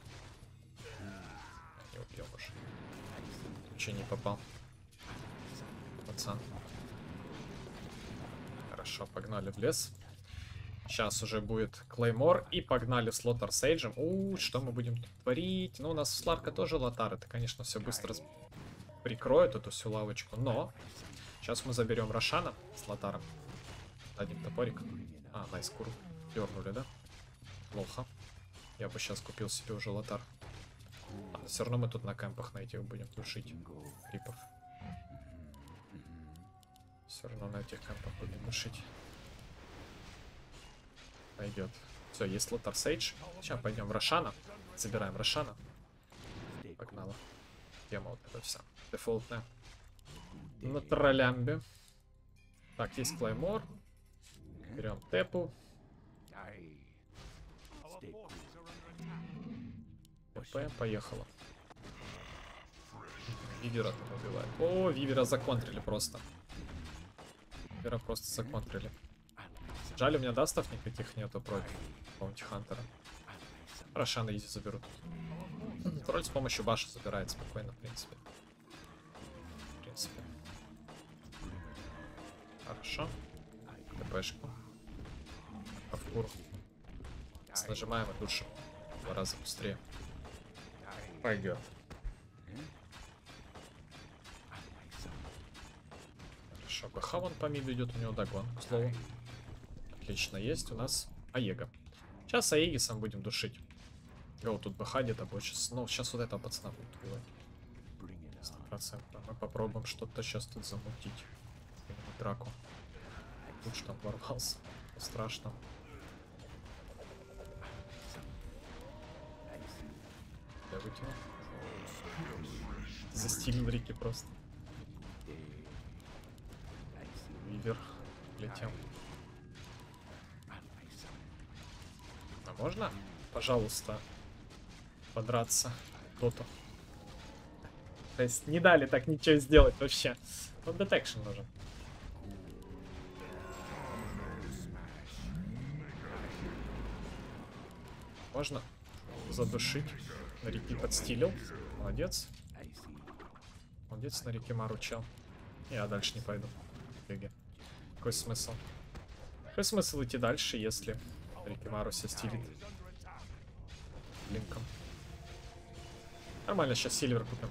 Не убьем уже. Че не попал? Пацан. Хорошо, погнали в лес. Сейчас уже будет Клеймор. И погнали с Лотар Сейджем. У, что мы будем тут творить? Ну, у нас Сларка тоже Лотар. Это, конечно, все быстро прикроет эту всю лавочку. Но сейчас мы заберем Рошана с Лотаром. Дадим топорик. А, найскуру. Дернули, да? Плохо. Я бы сейчас купил себе уже Лотар. А, все равно мы тут на кемпах на этих будем душить. Крипов. Все равно на этих кемпах будем душить. Пойдет. Все, есть Лотар Сейдж. Сейчас пойдем в Рошана. Забираем Рошана. Погнала. Тема вот это вся. Дефолтная. На троллямбе. Так, есть Клеймор. Берем Тепу. ТП, поехала. Вивера там убивает. О, Вивера законтрили просто. Вивера просто законтрили. Жаль, у меня дастов никаких нету против Баунти Хантера. Рошана изи заберут. Тролль с помощью баша забирает спокойно, в принципе. В принципе. Хорошо. ТПшку. Авкур. Нажимаем и душим. В два раза быстрее. Пойдет. Хорошо. БХ вон по миду идет, у него догон, к слову. Отлично, есть у нас Аега. Сейчас Аегисом будем душить. О, тут БХ где-то будет сейчас. Ну, сейчас вот этого пацана будет убивать. сто процентов. Мы попробуем что-то сейчас тут замутить. Драку. Лучше там ворвался. Страшно. Я вытянул. Застилил Рики просто. Вивер. Летел. А можно, пожалуйста, подраться кто-то? То есть не дали так ничего сделать вообще. Вот детекшн нужен. Можно задушить. На реки подстилил. Молодец. Молодец, на реке Мару чел. Я дальше не пойду. Геге. Какой смысл? Какой смысл идти дальше, если Рикимару себя стилит линком? Нормально, сейчас Сильвер купим.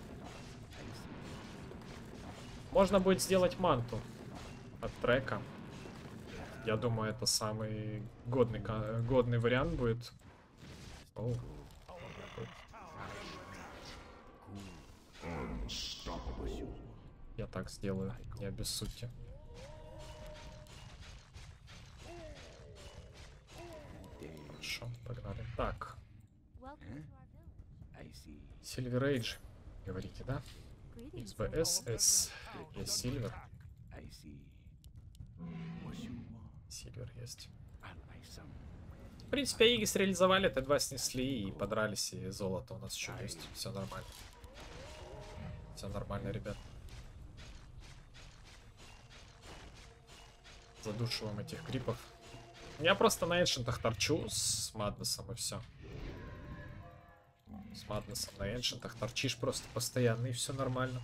Можно будет сделать манту от трека. Я думаю, это самый годный, годный вариант будет. О. Я так сделаю, не обессудьте. Хорошо, погнали. Так. Silver Age, говорите, да? икс би эс, S, есть Silver. Silver есть. В принципе, Аегис реализовали, Т два снесли и подрались, и золото у нас еще есть. Все нормально. Все нормально, ребят. Задушиваем этих крипов. Я просто на эншентах торчу с Маднесом и все. С Маднесом на эншентах торчишь просто постоянно, и все нормально.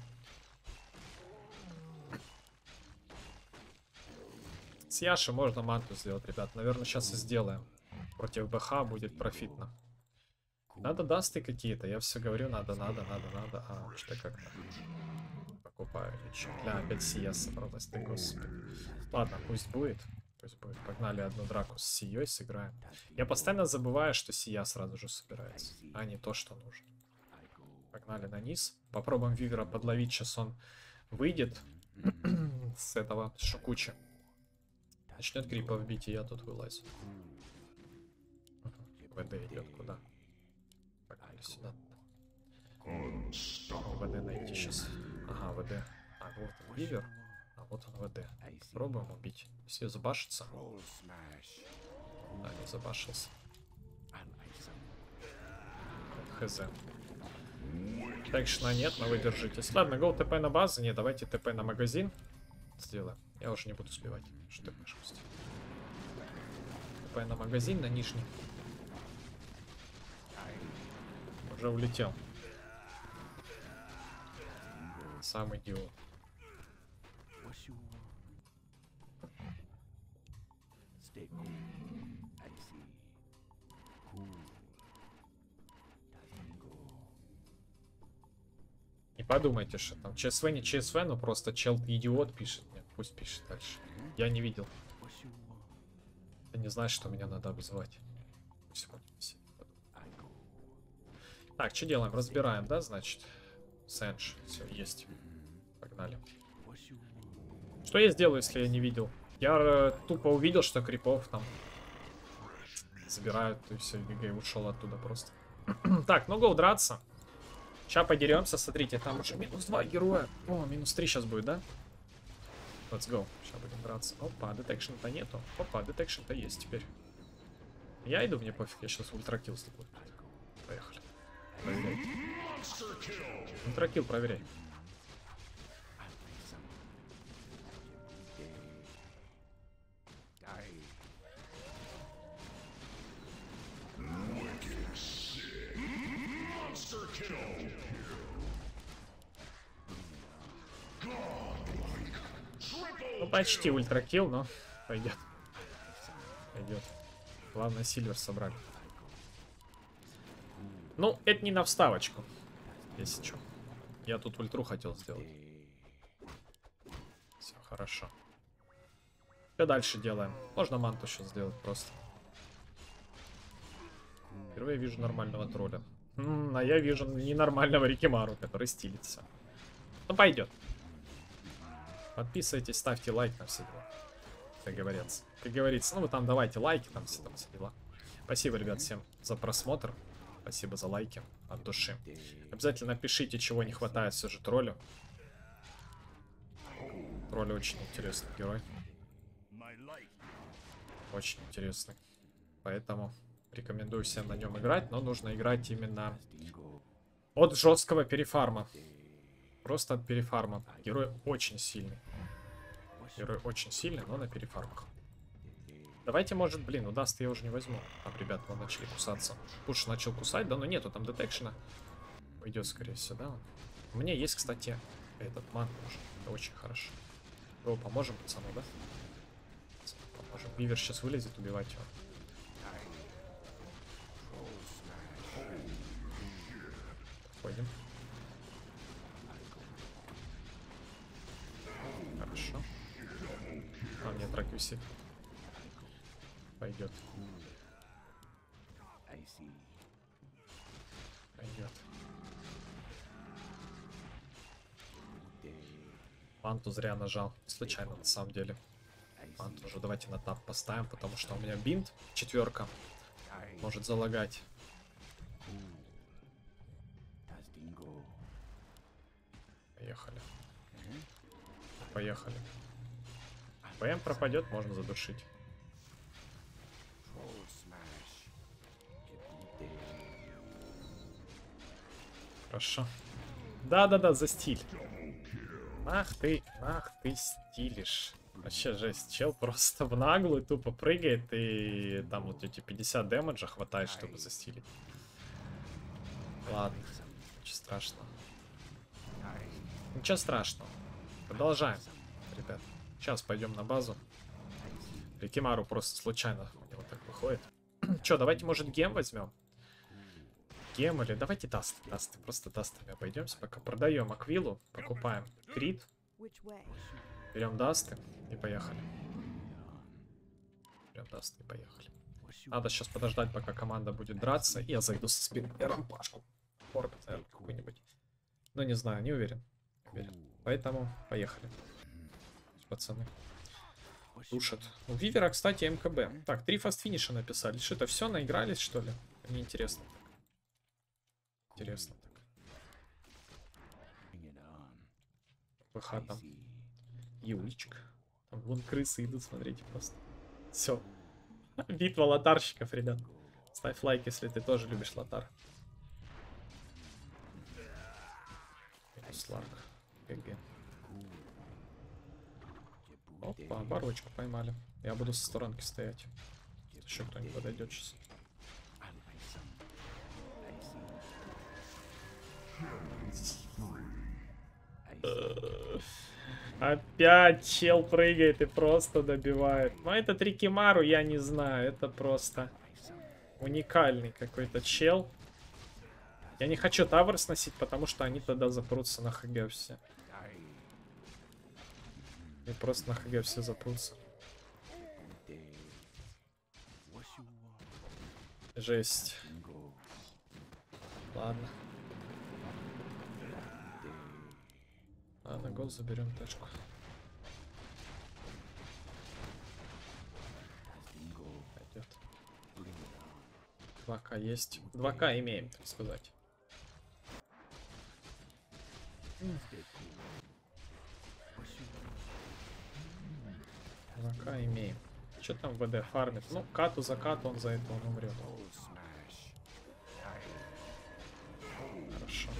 С Яши можно манту сделать, ребят. Наверное, сейчас и сделаем. Против БХ будет профитно. Надо дасты какие-то. Я все говорю, надо, надо, надо, надо. А, что как-то. покупаю. Ничего. Бля, опять Сия собралась, ты господи. Ладно, пусть будет. Пусть будет. Погнали одну драку с Сией сыграем. Я постоянно забываю, что Сия сразу же собирается, а не то, что нужно. Погнали на низ. Попробуем Вивера подловить. Сейчас он выйдет с этого шукучи. Начнет крипов бить, и я тут вылазю. ВД идет куда? Погнали сюда. ВД найти сейчас. Ага, ВД. А, вот он Вивер. А вот он ВД. Пробуем убить. Если забашится. Да, не забашился. Хз. Тэкшна нет, но вы держитесь. Ладно, гоу ТП на базу. Не, давайте ТП на магазин сделаем. Я уже не буду успевать. Что ты пожалуйста. ТП на магазин, на нижний. Уже улетел. Сам идиот. Не подумайте, что там ЧСВ не ЧСВ, но просто чел идиот пишет. Нет, пусть пишет дальше. Я не видел. Ты не знаешь, что меня надо обзывать. Пусть все. Так, что делаем? Разбираем, да, значит? Сэндж. Все, есть. Погнали. Что я сделаю, если я не видел? Я э, тупо увидел, что крипов там забирают, и все, и ушел оттуда просто. Так, ну гоу драться. Сейчас подеремся, смотрите, там уже минус два героя. О, минус три сейчас будет, да? Let's go. Сейчас будем драться. Опа, детекшн-то нету. Опа, детекшн-то есть теперь. Я иду, мне пофиг, я сейчас ультракилл сделаю. Поехали. Проверяй. Ультракилл, проверяй. Ну, почти ультракилл, но пойдет. Пойдет. Главное, сильвер собрали. Ну, это не на вставочку, если что. Я тут ультру хотел сделать. Все, хорошо. Что дальше делаем? Можно манту сейчас сделать просто. Впервые вижу нормального тролля. М-м, а я вижу ненормального Рикимару, который стилится. Ну, пойдет. Подписывайтесь, ставьте лайк на все дела. Как говорится. Как говорится, ну вы там давайте лайки, там все, там все дела. Спасибо, ребят, всем за просмотр. Спасибо за лайки от души. Обязательно пишите, чего не хватает все же троллю. Тролль очень интересный герой. Очень интересный. Поэтому рекомендую всем на нем играть, но нужно играть именно от жесткого перефарма. Просто от перефарма. Герой очень сильный. Герой очень сильный, но на перефармах. Давайте, может, блин, удастся, я уже не возьму. Там, ребята, вон начали кусаться. Пуш начал кусать, да, но нету там детекшена. Уйдет, скорее всего, да? У меня есть, кстати, этот ман уже. Это очень хорошо. Его поможем, пацану, да? Поможем. Бивер сейчас вылезет, убивать его. Ходим. Хорошо. А, мне трак висит. Пойдет. Пойдет. Манту зря нажал. Случайно, на самом деле. Манту уже давайте на тап поставим, потому что у меня бинт четверка. Может залагать. Поехали. Поехали. ПМ пропадет, можно задушить. Хорошо. Да-да-да, за стиль. Ах ты, ах ты стилишь. Вообще жесть, чел просто в наглую тупо прыгает и там вот эти пятьдесят дэмэджа хватает, чтобы застилить. Ладно, ничего страшного. Ничего страшного. Продолжаем, ребят. Сейчас пойдем на базу. Рикимару просто случайно у него так выходит. Че, давайте, может, гем возьмем? гем или... Давайте дасты, дасты. Просто дастами обойдемся. Пока продаем Аквилу, покупаем крит. Берем дасты и поехали. Берем дасты и поехали. Надо сейчас подождать, пока команда будет драться. И я зайду со спиннером Пашку. Порт, наверное, какой-нибудь. Ну, не знаю, не уверен. не уверен. Поэтому поехали. Пацаны. Душат. У Вивера, кстати, МКБ. Так, три фастфиниша написали. Что это все, наигрались, что ли? Мне интересно. Интересно так. ПХ там. Юлечка. Там вон крысы идут, смотрите просто. Все. Битва лотарщиков, ребят. Ставь лайк, если ты тоже любишь лотар. Сларк. ГГ. Опа, барочку поймали. Я буду со сторонки стоять. Еще кто-нибудь подойдет сейчас. Опять чел прыгает и просто добивает. Но этот Рикимару я не знаю. Это просто уникальный какой-то чел. Я не хочу тавер сносить, потому что они тогда запрутся на ХГ все. И просто на ХГ все запрутся. Жесть. Ладно. Ладно, гол заберем тачку. Пойдет. два ка есть. два ка имеем, так сказать. два ка имеем. Что там ВД фармит? Ну, кату за кату он за это он умрет. Хорошо.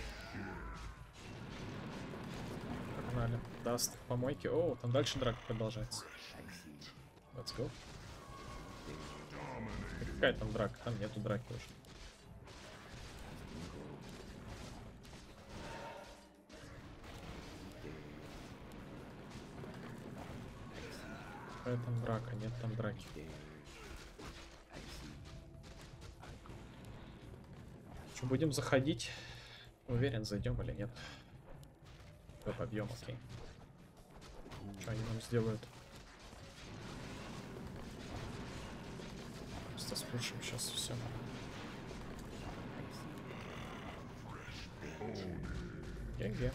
Погнали. Даст помойки. О, там дальше драка продолжается. Let's go. Какая там драка? Там нету драки уже. Какая там драка? Нет там драки. Что, будем заходить? Уверен, зайдем или нет. Да, побьем, окей. Что они нам сделают? Просто спушим сейчас все. ГГ.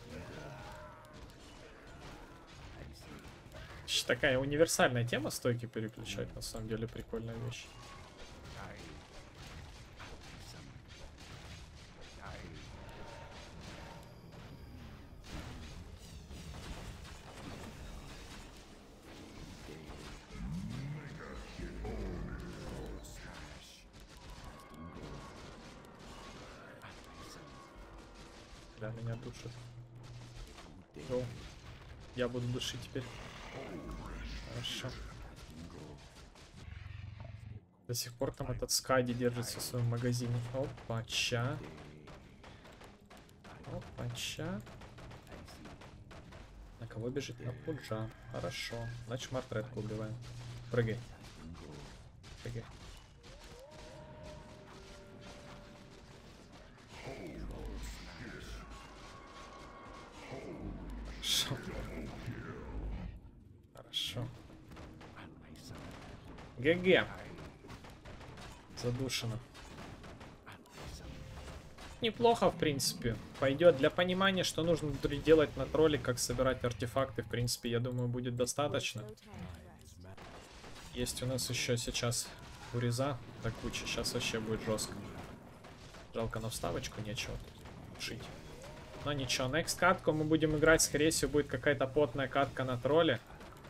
Такая универсальная тема стойки переключать, на самом деле прикольная вещь. Да, меня душит. О, я буду душить теперь. Хорошо. До сих пор там этот Скади держится в своем магазине. Опача. Опача. На кого бежит? На Пуджа. Хорошо. Значит, Мартретку убиваем. Прыгай. Прыгай. Хорошо. Хорошо. ГГ. Задушено. Неплохо, в принципе. Пойдет. Для понимания, что нужно делать на тролле, как собирать артефакты, в принципе, я думаю, будет достаточно. Есть у нас еще сейчас уреза до кучи. Сейчас вообще будет жестко. Жалко, на вставочку нечего тут шить. Но ничего. Next катку мы будем играть. Скорее всего, будет какая-то потная катка на тролле.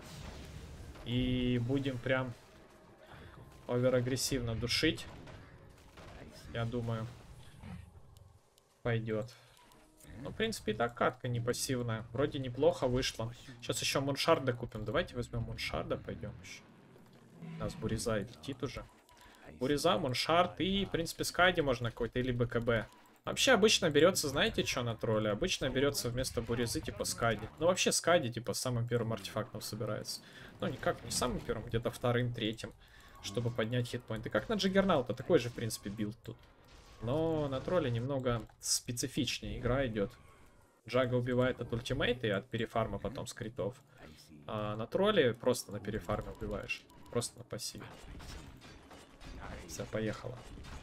И будем прям оверагрессивно душить. Я думаю, пойдет. Ну, в принципе, и так катка не пассивная. Вроде неплохо вышло. Сейчас еще Муншарда купим. Давайте возьмем Муншарда, пойдем еще. У нас Буриза летит уже. Буриза, Муншард и, в принципе, Скади можно какой-то или БКБ. Вообще, обычно берется, знаете, что на тролле? Обычно берется вместо Буризы, типа, Скади. Ну, вообще, Скади, типа, самым первым артефактом собирается. Ну, никак, не самым первым, где-то вторым, третьим, чтобы поднять хитпоинты. Как на Джиггернаута, такой же, в принципе, билд тут. Но на тролле немного специфичнее игра идет. Джага убивает от ультимейта и от перефарма потом с критов. А на тролле просто на перефарме убиваешь. Просто на пассиве. Все, поехала.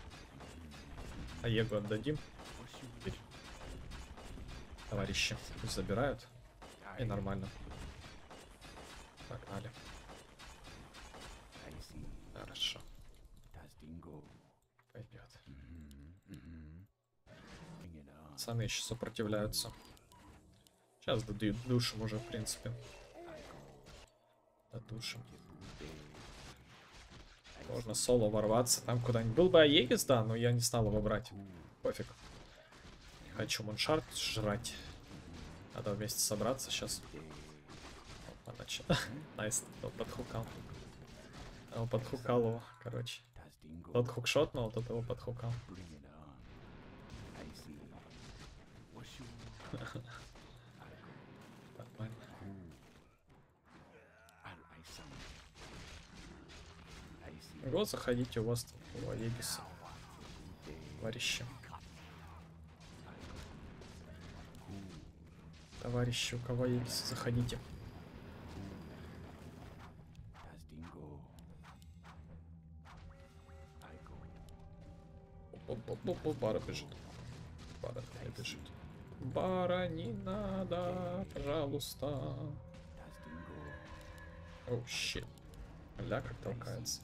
А Егу отдадим. Теперь. Товарищи, пусть забирают. И нормально. Погнали. Хорошо. Пойдет. Пацаны еще сопротивляются. Сейчас дадут душем уже, в принципе. Додушим. Можно соло ворваться там куда-нибудь. Был бы Аегис, да, но я не стал его брать. Пофиг. Не хочу Муншард жрать. Надо вместе собраться сейчас. Найс, тот подхукал. Он подхукал его, короче. Тот хукшотнул, тот его подхукал. Нормально. Го, заходите, у вас у Аегиса. Товарищи. Товарищи, у кого Аегиса, заходите. Оп-оп-оп-оп, Бара бежит. Бара не бежит. Бара не надо, пожалуйста. Оу, щит. Ля, как толкается.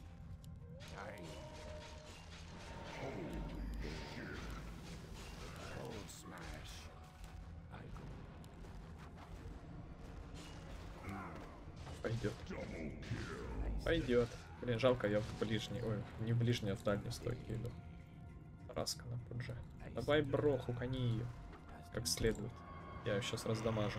Пойдет. Пойдет. Блин, жалко, я в ближний. Ой, не в ближний, а в дальнюю стойку иду. Раска на пудже. Давай, бро, хукани ее. Как следует. Я ее сейчас раздамажу.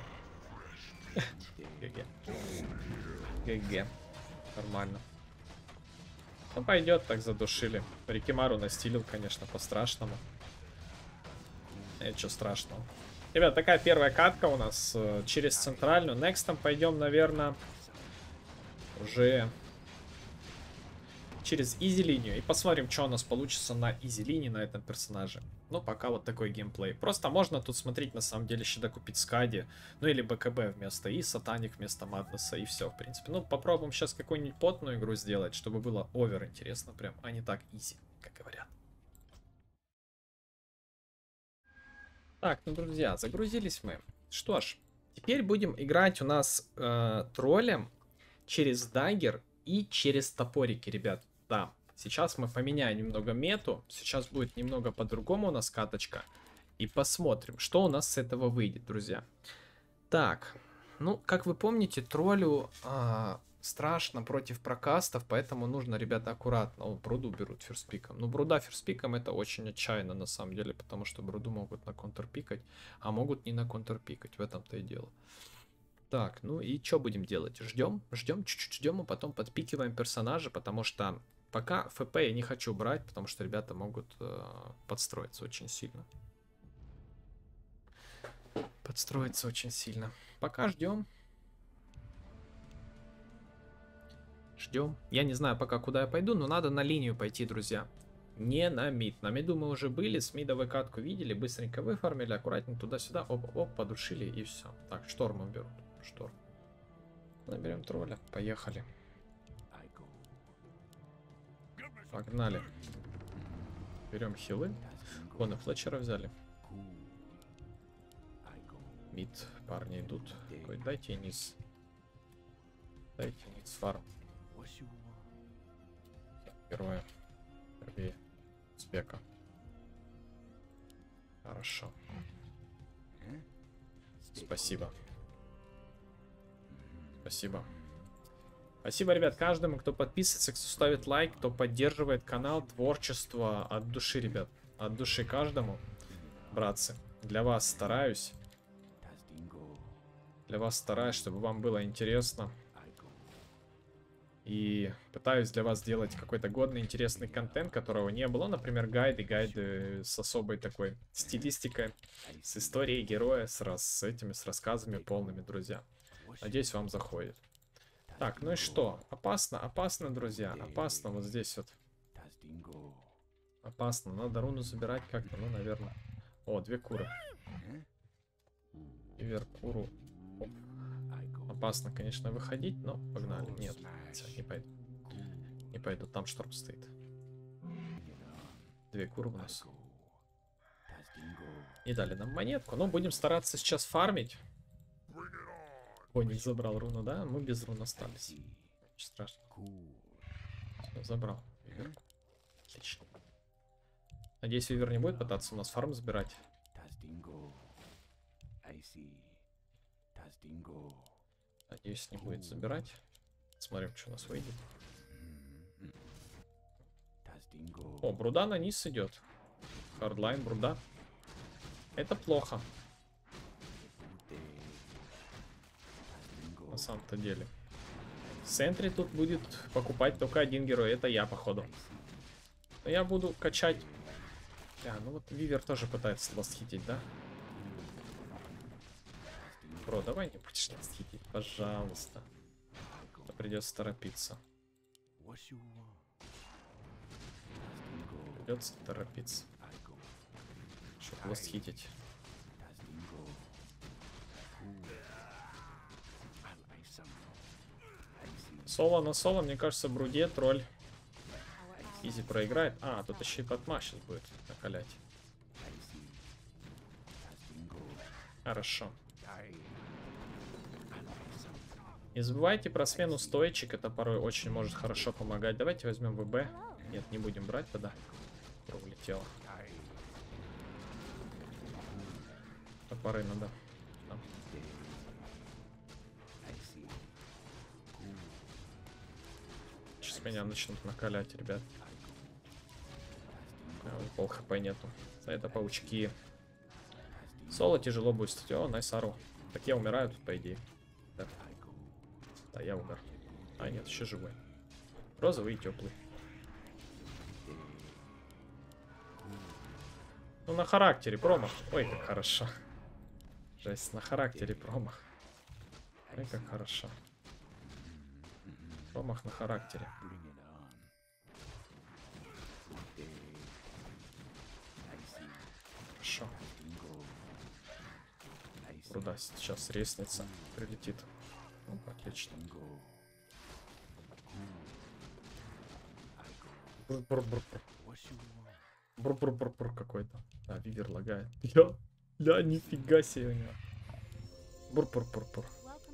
ГГ. ГГ. Нормально. Ну пойдет, так задушили. Рикимару настилил, конечно, по-страшному. Ничего страшного. Ребят, такая первая катка у нас э, через центральную. Некстом пойдем, наверное, уже через изи-линию. И посмотрим, что у нас получится на изи-линии на этом персонаже. Ну, пока вот такой геймплей. Просто можно тут смотреть, на самом деле, еще докупить Скади. Ну, или БКБ вместо И, Сатаник вместо Маднеса. И все, в принципе. Ну, попробуем сейчас какую-нибудь потную игру сделать, чтобы было овер интересно прям, а не так изи, как говорят. Так, ну, друзья, загрузились мы. Что ж, теперь будем играть у нас э, троллем через даггер и через топорики, ребят. Да, сейчас мы поменяем немного мету. Сейчас будет немного по-другому у нас каточка. И посмотрим, что у нас с этого выйдет, друзья. Так, ну, как вы помните, троллю э, страшно против прокастов, поэтому нужно, ребята, аккуратно. О, бруду берут ферспиком. Ну, бруда ферспиком это очень отчаянно, на самом деле, потому что бруду могут на контрпикать, а могут не на контрпикать. В этом-то и дело. Так, ну и что будем делать? Ждем, ждем, чуть-чуть ждем, а потом подпикиваем персонажа, потому что пока ФП я не хочу брать, потому что ребята могут э, подстроиться очень сильно. Подстроиться очень сильно. Пока ждем. Ждем. Я не знаю пока, куда я пойду, но надо на линию пойти, друзья. Не на мид. На миду мы уже были, с мидовой катку видели, быстренько выфармили, аккуратненько туда-сюда, оп-оп, подушили и все. Так, штормом берут. Шторм. Наберем тролля. Поехали. Погнали. Берем хилы. Вон и Флетчера взяли. Мид. Парни идут. Какой, дайте низ. Дайте низ фарм. Героя. Первее. Спека. Хорошо. Спасибо. Спасибо. Спасибо, ребят, каждому, кто подписывается, кто ставит лайк, кто поддерживает канал, творчество. От души, ребят. От души каждому. Братцы, для вас стараюсь. Для вас стараюсь, чтобы вам было интересно. И пытаюсь для вас сделать какой-то годный, интересный контент, которого не было. Например, гайды, гайды с особой такой стилистикой, с историей героя, с, рас, с этими, с рассказами полными, друзья. Надеюсь, вам заходит. Так, ну и что? Опасно, опасно, друзья. Опасно вот здесь вот. Опасно. Надо руну забирать как-то, ну, наверное. О, две куры. Вивер, куру. Оп. Опасно, конечно, выходить, но погнали. Нет, все, не пойду. Не пойду, там шторм стоит. Две куры у нас. И дали нам монетку. Но будем стараться сейчас фармить. Коник забрал руну, да? Мы без рун остались. Ничего страшного. Все, забрал. Вивер. Отлично. Надеюсь, Вивер не будет пытаться у нас фарм забирать. Надеюсь, не будет забирать. Смотрим, что у нас выйдет. О, Бруда на низ идет. Хардлайн, Бруда. Это плохо. На самом-то деле. В центре тут будет покупать только один герой. Это я, походу. Но я буду качать... А, ну вот Вивер тоже пытается ластхитить, да? Бро, давай не будешь ластхитить, пожалуйста. А придется торопиться. Придется торопиться. Чтобы ластхитить. Соло на соло, мне кажется, Бруде тролль изи проиграет. А, тут еще и Патма сейчас будет накалять. Хорошо. Не забывайте про смену стоечек, это порой очень может хорошо помогать. Давайте возьмем ВБ. Нет, не будем брать тогда. Улетело. Топоры надо. Там. Сейчас меня начнут накалять, ребят. А, пол хп нету. За это паучки. Соло тяжело будет стать. О, найсару. Так я умираю тут, по идее. Да. Да, я умер. А, нет, еще живой. Розовый и теплый. Ну, на характере промах. Ой, как хорошо. Жесть, на характере промах. Ой, как хорошо. Промах на характере. Хорошо. Бруда сейчас резнится, прилетит. Ну, отлично. Бур-бур-бур-бур. Бур-бур-бур-бур какой-то. А, Вивер лагает. Ля, ля, нифига себе у него. Бур-бур-бур-бур.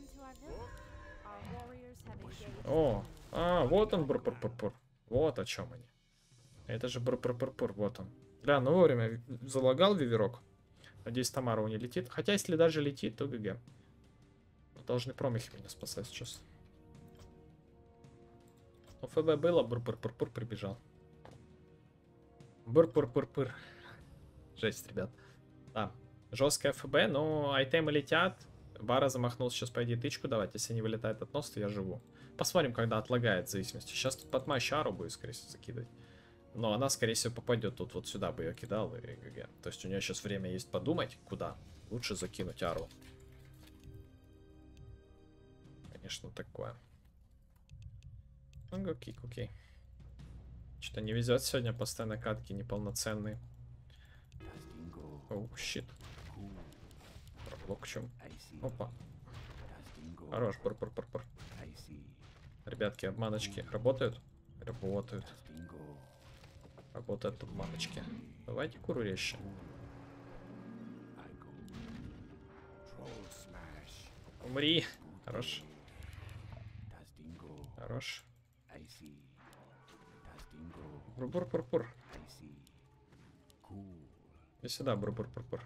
О, а, вот он, бур-бур-бур-бур. Вот о чем они. Это же бур-бур-бур-бур, вот он. Да, ну вовремя залагал Виверок. Надеюсь, Тамара не летит. Хотя, если даже летит, то ГГ. Должны промахи меня спасать сейчас. Ну, ФБ было, бур-бур-бур-бур прибежал. Бур-бур-бур-бур. Жесть, ребят. Да, жесткая ФБ, но айтемы летят. Бара замахнулся сейчас, по идее, тычку давать. Если не вылетает от носа, то я живу. Посмотрим, когда отлагает в зависимости. Сейчас тут Патма Шару будет, скорее всего, закидывать. Но она, скорее всего, попадет тут вот сюда бы ее кидал. И ГГ. То есть у нее сейчас время есть подумать, куда лучше закинуть Ару. Конечно, такое. Ну, окей, окей. Что-то не везет сегодня, постоянно катки неполноценные. Оу, щит. Проблок в чем? Опа. Хорош, пор-пор-пор-пор. Ребятки, обманочки работают? Работают. Работают обманочки. Давайте куру резче. Умри. Хорош. Хорош. Бур-бур-бур-бур. И сюда, бур-бур-бур-бур.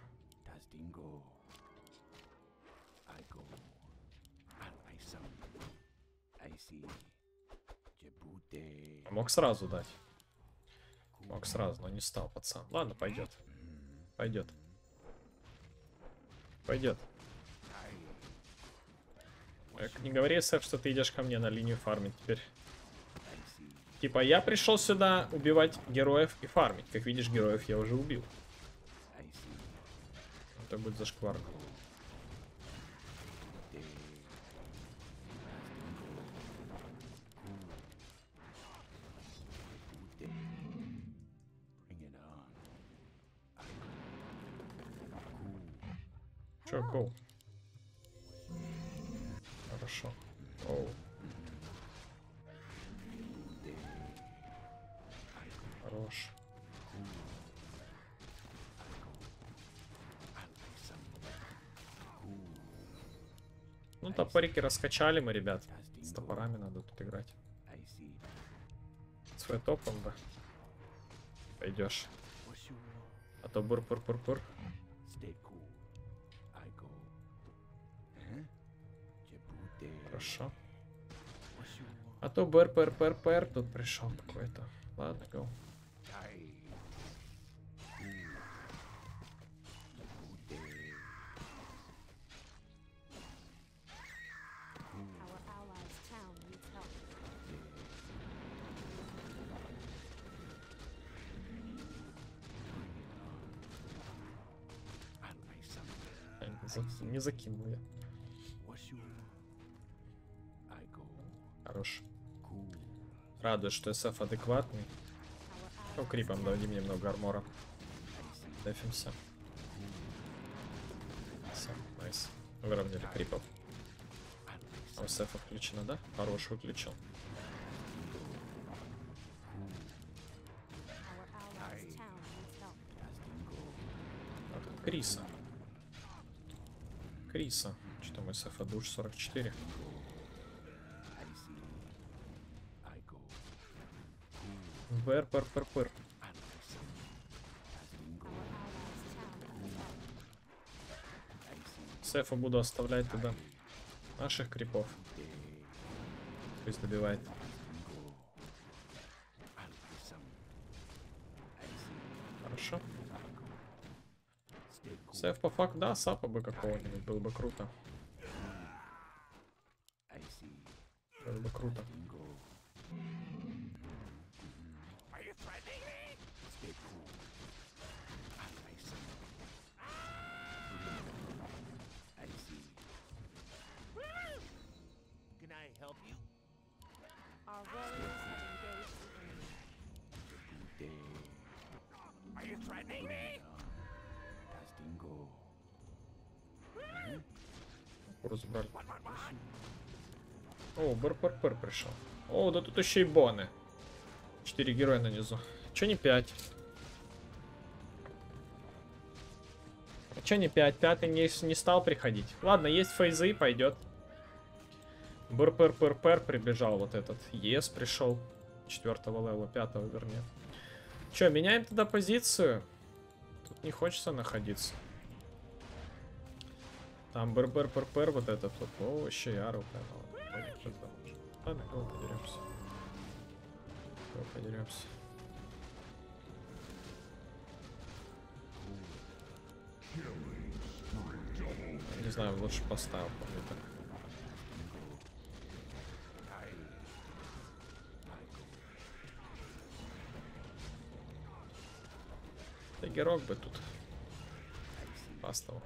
Мог сразу дать. Мог сразу, но не стал, пацан. Ладно, пойдет. Пойдет. Пойдет. Не говори, Сэп, что ты идешь ко мне на линию фармить теперь. Типа, я пришел сюда убивать героев и фармить. Как видишь, героев я уже убил. Это будет зашкварка. Чё, гоу? Хорошо. Оу. Хорош. Ну, топорики раскачали мы, ребят. С топорами надо тут играть. Свой топом бы пойдешь. А то бур-пур-пур-пур. Хорошо. А то бр-пр-пр-пр тут пришел какой-то. Ладно, go. Не закинул я. Хорош. Радует, что эс эф адекватный. Ну, крипом дадим немного армора. Дефимся. Все, найс. Выровняли крипов. А эс эф включено, да? Хорош, выключил. А тут Криса. Криса. Что там эс эф душ сорок четыре. Бр, пр, пр, пр. Сефа буду оставлять туда наших крипов. Пусть добивает. Хорошо. Сеф по факту, да, сапа бы какого-нибудь, было бы круто. Было бы круто. Разбрали. О, бар-пар-пар пришел. О, да тут еще и боны. Четыре героя на низу. Че не пять? А че не пять? Пятый не, не стал приходить. Ладно, есть фейзы, пойдет. Бар-пар-пар-пар прибежал вот этот. ЕС пришел. Четвертого левела, пятого вернее. Че, меняем тогда позицию? Тут не хочется находиться. Там бр-бр-пр-пр вот этот вот. О, еще и ару прямо. Ладно, кого подеремся. Кого подеремся. Не знаю, лучше поставил, помню так. Тагерок бы тут поставил.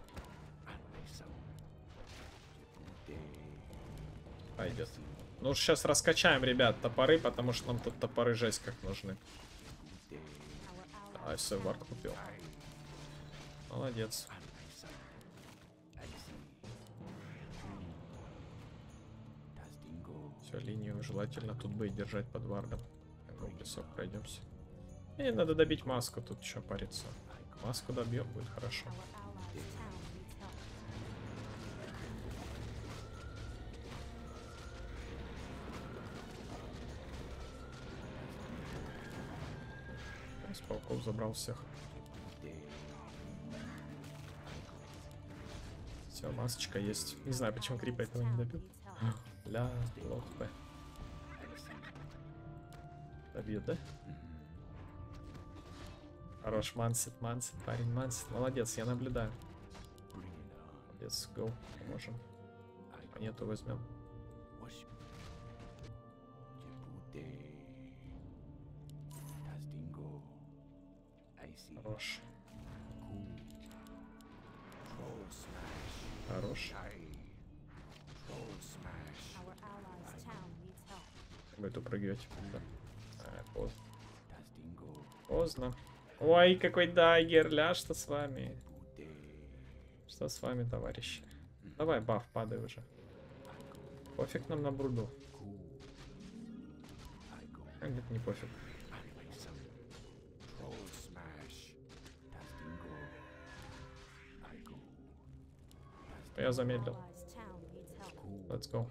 Пойдет. Ну сейчас раскачаем, ребят, топоры, потому что нам тут топоры жесть как нужны. А, все, вард купил. Молодец. Все, линию желательно тут бы и держать под вардом. Песок пройдемся. И надо добить маску, тут еще париться. Маску добьем, будет хорошо. С пауков забрал всех. Все, масочка есть. Не знаю, почему крипа этого не добил. Ля, лох П. Добьет, да? Хорош, мансит, мансит, парень, мансит. Молодец, я наблюдаю. Молодец, гоу, поможем. Монету возьмем. Хорош. Хорош. Вы тут прыгаете. Да. А, поздно. Поздно. Ой, какой дайгер, ля, что с вами? Что с вами, товарищи? Давай, баф, падай уже. Пофиг нам на бруду. А нет, не пофиг. Я замедлил. Let's go.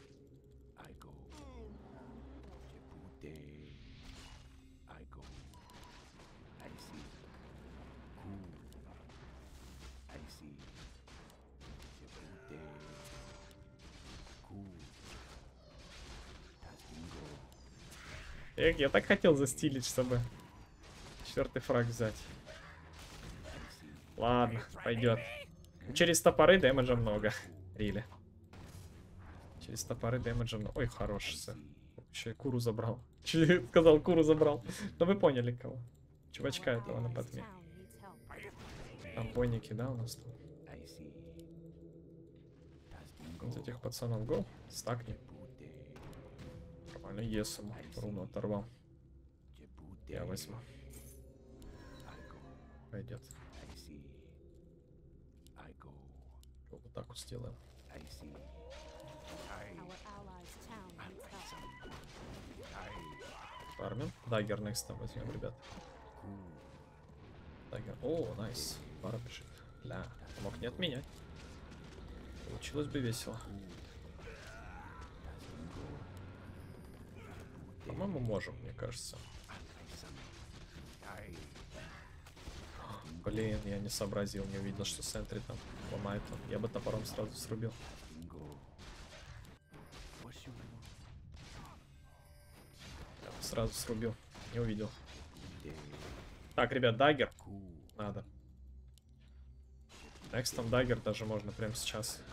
Эх, я так хотел застилить, чтобы четвертый фраг взять. Ладно, пойдет. Через топоры дэмэджа много. Рили. Через топоры дэмэджа много. Ой, хороший сэр. Еще и куру забрал. Че сказал, куру забрал. Но вы поняли кого. Чувачка этого на подме. Там бойники, да, у нас там? Вот этих пацанов гол. Стакни. Нормально, ес ему. Руну оторвал. Я возьму. Пойдет. Вот так вот сделаем. Фармим. Даггер next там возьмем, ребят. Даггер. О, найс. Пара бежит. Ля, мог не отменять. Получилось бы весело. По-моему, можем, мне кажется. Блин, я не сообразил, не увидел, что Сентри там ломает. Я бы топором сразу срубил. Я бы сразу срубил. Не увидел. Так, ребят, даггер. Надо. Next там даггер даже можно прямо сейчас.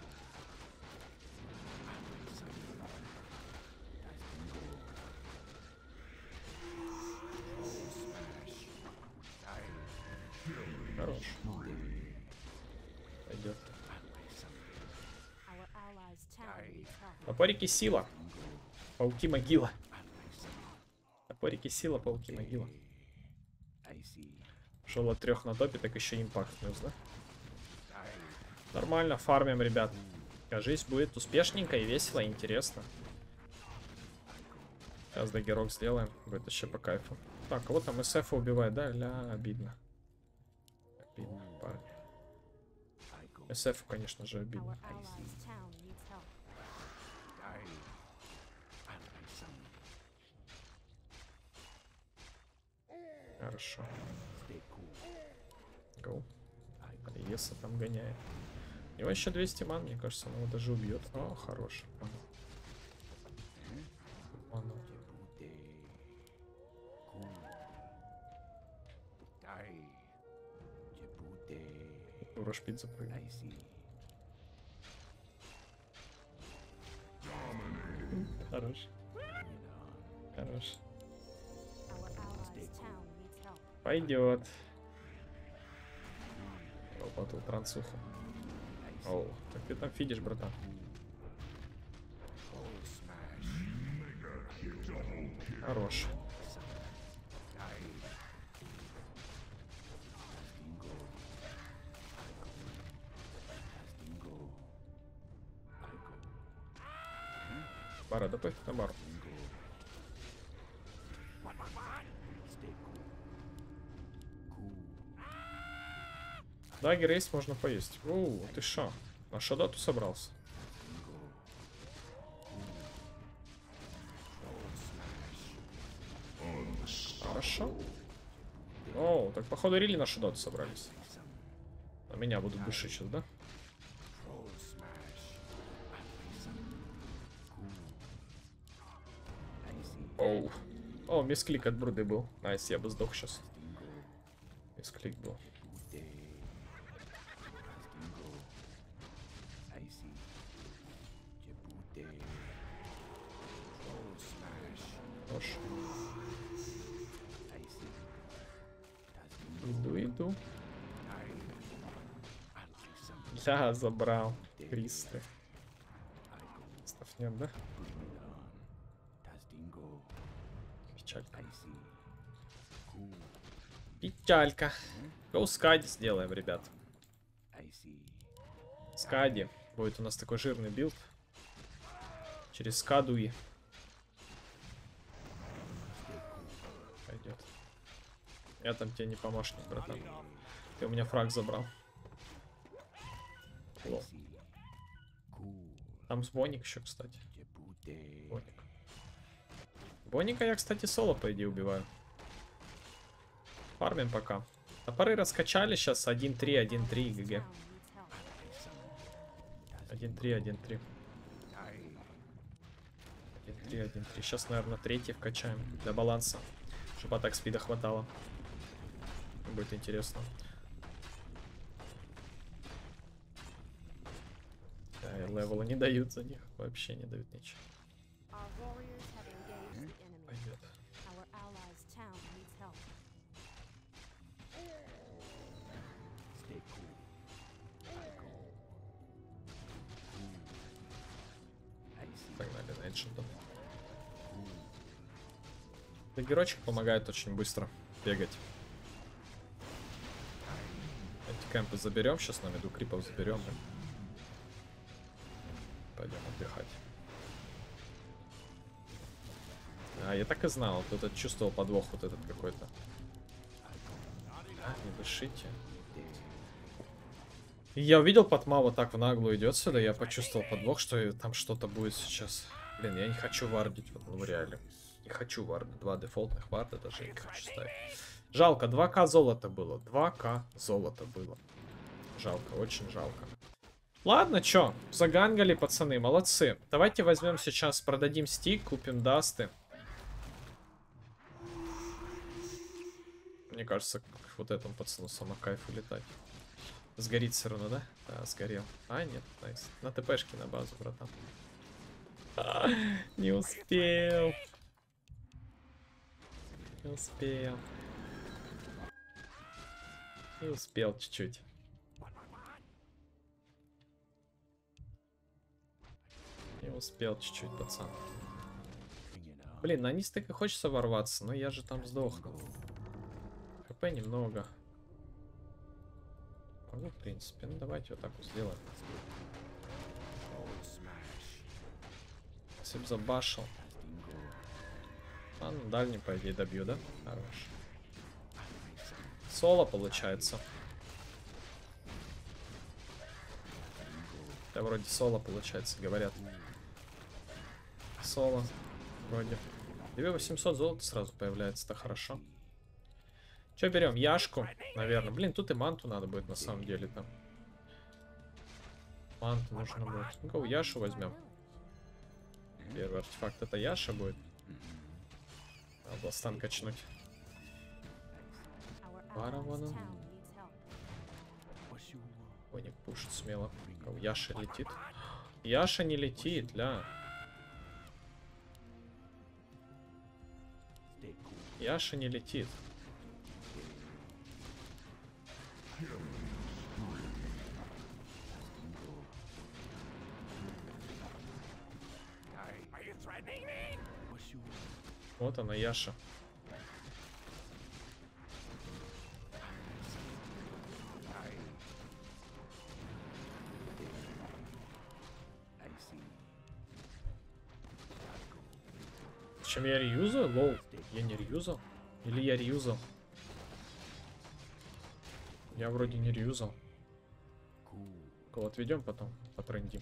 Хорош. Пойдет. Топорики сила. Пауки могила. Топорики сила, пауки могила. Шел от трех на топе, так еще импакт плюс, да? Нормально, фармим, ребят. Кажись, будет успешненько и весело, и интересно. Сейчас даггерок сделаем. Будет еще по кайфу. Так, кого там эс эф убивает, да? Ля, обидно. Обидно, парни. эс эф, конечно же, обидно. Хорошо. Гоу. Еса там гоняет. У него еще двести ман, мне кажется, он его даже убьет. О, хорош. Ману. Рошпит запрыгнул. Хорош. Хорош. Пойдет. Лопату трансуху. Оу, как ты там фидишь, братан? Хорош. Бара, да пофиг на бару. Даггер есть, можно поесть. Оу, ты шо? На шадату собрался? Хорошо. Оу, так походу рили на шадату собрались. На меня будут душить сейчас, да? Оу. О, мисклик от бруды был. Найс, я бы сдох сейчас. Мисклик был. Хорош. Иду, иду. Я забрал. Кристы. Став нет, да? Печалька. Печалька. Гоускайд сделаем, ребят. Скади. Будет у нас такой жирный билд. Через Скадуи. Пойдет. Я там тебе не помощник, братан. Ты у меня фраг забрал. Лол. Там с Боник еще, кстати. Боник. Боника я, кстати, соло, по идее, убиваю. Фармим пока. Топоры раскачали сейчас. один три, один три, ГГ. один три, один три. один три, один три. Сейчас, наверное, третий вкачаем для баланса. Чтобы атак спида хватало. Будет интересно. Да, и левела не дают за них. Вообще не дают ничего. Пойдет. Погнали на Эджентон. Дагерочек помогает очень быстро бегать. Эти кемпы заберем. Сейчас на миду крипов заберем. Пойдем отдыхать. А, я так и знал. Вот этот чувствовал подвох вот этот какой-то. А, не дышите. И я увидел, Патма вот так в наглую идет сюда. Я почувствовал подвох, что там что-то будет сейчас. Блин, я не хочу вардить вот в реале. Не хочу варда. Два дефолтных варда даже я не хочу ставить. Жалко, два ка золота было. два ка золота было. Жалко, очень жалко. Ладно, чё, загангали, пацаны, молодцы. Давайте возьмем сейчас, продадим стик, купим дасты. Мне кажется, вот этому пацану сама кайф улетать. Сгорит все равно, да? Да, сгорел. А, нет, найс. На ТПшке на базу, братан. А, не успел. Не успел. Не успел чуть-чуть. Не успел чуть-чуть, пацан. Блин, на низ так и хочется ворваться, но я же там сдохну. ХП немного. Могу, в принципе. Ну, давайте вот так вот сделаем. Если бы забашил. А, ну, дальний, по идее, добью, да? Хорош. Соло получается. Да, вроде соло получается, говорят. Соло. Вроде. две восемьсот золота сразу появляется, это хорошо. Че берем? Яшку, наверное. Блин, тут и манту надо будет на самом деле там. Манту нужно будет. Ну-ка, Яшу возьмем. Первый артефакт это Яша будет. Надо было стан качнуть. Баравана. Боник пушит смело. Яша летит. Яша не летит, ля. Яша не летит. Вот она, Яша. Чем я реюзал? Лоу. Я не реюзал? Или я реюзал? Я вроде не реюзал. Кого отведем потом? Потрендим.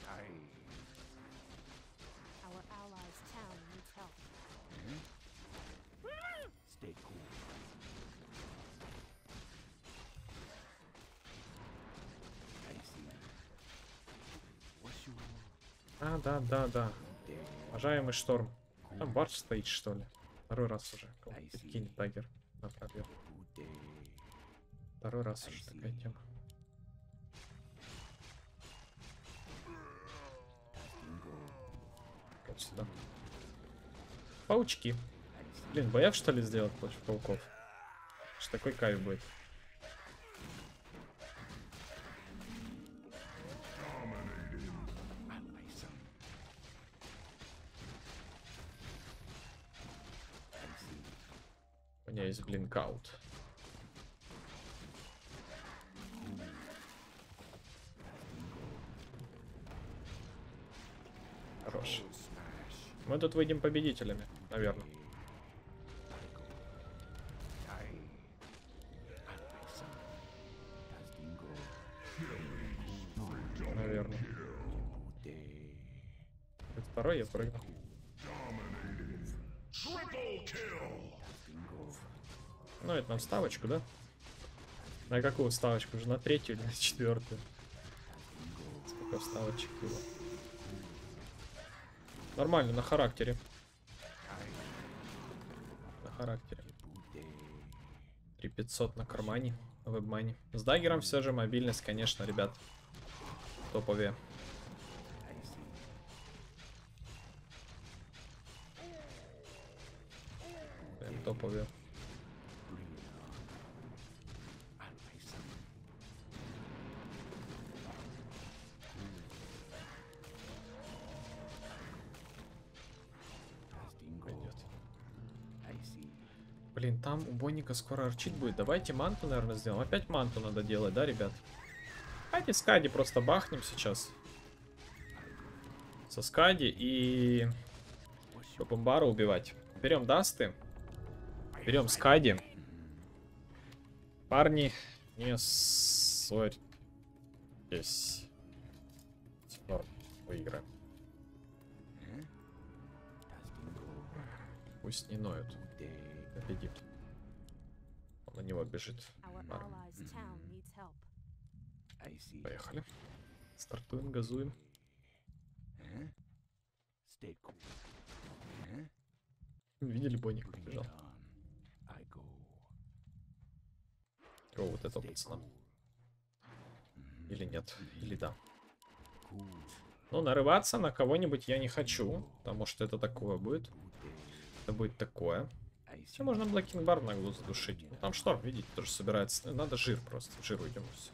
А, да, да, да. Уважаемый шторм. Там барс стоит, что ли? Второй раз уже. Кинь тагер на пробел. Второй раз уже такая тема. Вот сюда. Паучки. Блин, бояк что ли сделать против пауков? Что такой кайф будет. У меня есть блинкаут. Мы тут выйдем победителями, наверное. Наверное. Это второй я прыгну. Ну, это нам ставочку, да? На какую ставочку? Уже на третью или на четвертую? Сколько ставочек было? Нормально, на характере. На характере. три пятьсот на кармане, на вебмане. С даггером все же мобильность, конечно, ребят, топовее. Прям топовее. Блин, там у Бонника скоро арчит будет. Давайте манту, наверное, сделаем. Опять манту надо делать, да, ребят? Давайте скади просто бахнем сейчас. Со скади и... Бомбара убивать. Берем дасты. Берем скади. Парни, не ссорьтесь. Норм, выиграем. Пусть не ноют. Победит. Он на него бежит. Поехали. Стартуем, газуем. Видели, Бонник побежал. О, вот этого пацана. Или нет, или да. Ну, нарываться на кого-нибудь я не хочу, потому что это такое будет. Это будет такое. Все, можно Блэкинг Бар нагло задушить. Ну, там шторм, видите, тоже собирается. Надо жир просто. В жир уйдем. Все.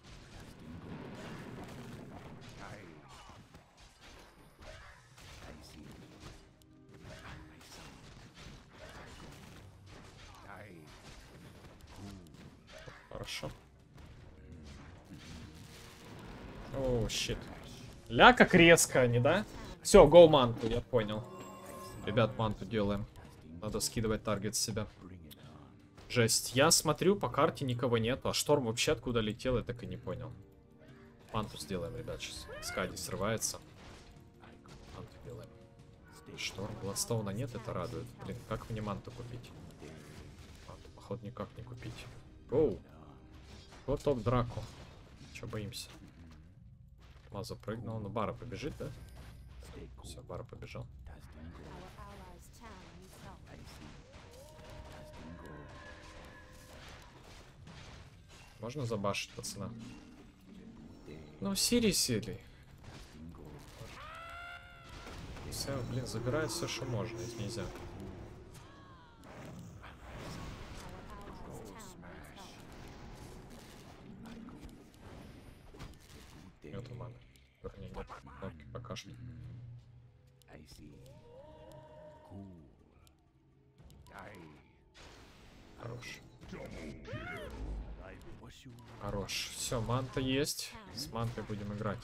Хорошо. О, щит. Ля, как резко они, да? Все, гоу манту, я понял. Ребят, манту делаем. Надо скидывать таргет с себя. Жесть. Я смотрю, по карте никого нету. А шторм вообще откуда летел, я так и не понял. Манту сделаем, ребят, сейчас. Скади срывается. Манту делаем. Шторм, Бладстоуна нет, это радует. Блин, как мне манту купить? Манту, походу, никак не купить. Гоу. Вот топ драку. Че боимся? Маза прыгнул. Ну, Бара побежит, да? Все, Бара побежал. Можно забашить, пацана? Ну, Сири сели. Все, блин, забирает все, что можно, если нельзя. Нет умана. Вернее, нет. Кнопки пока что. Хорош. Хорош. Все, манта есть. С мантой будем играть.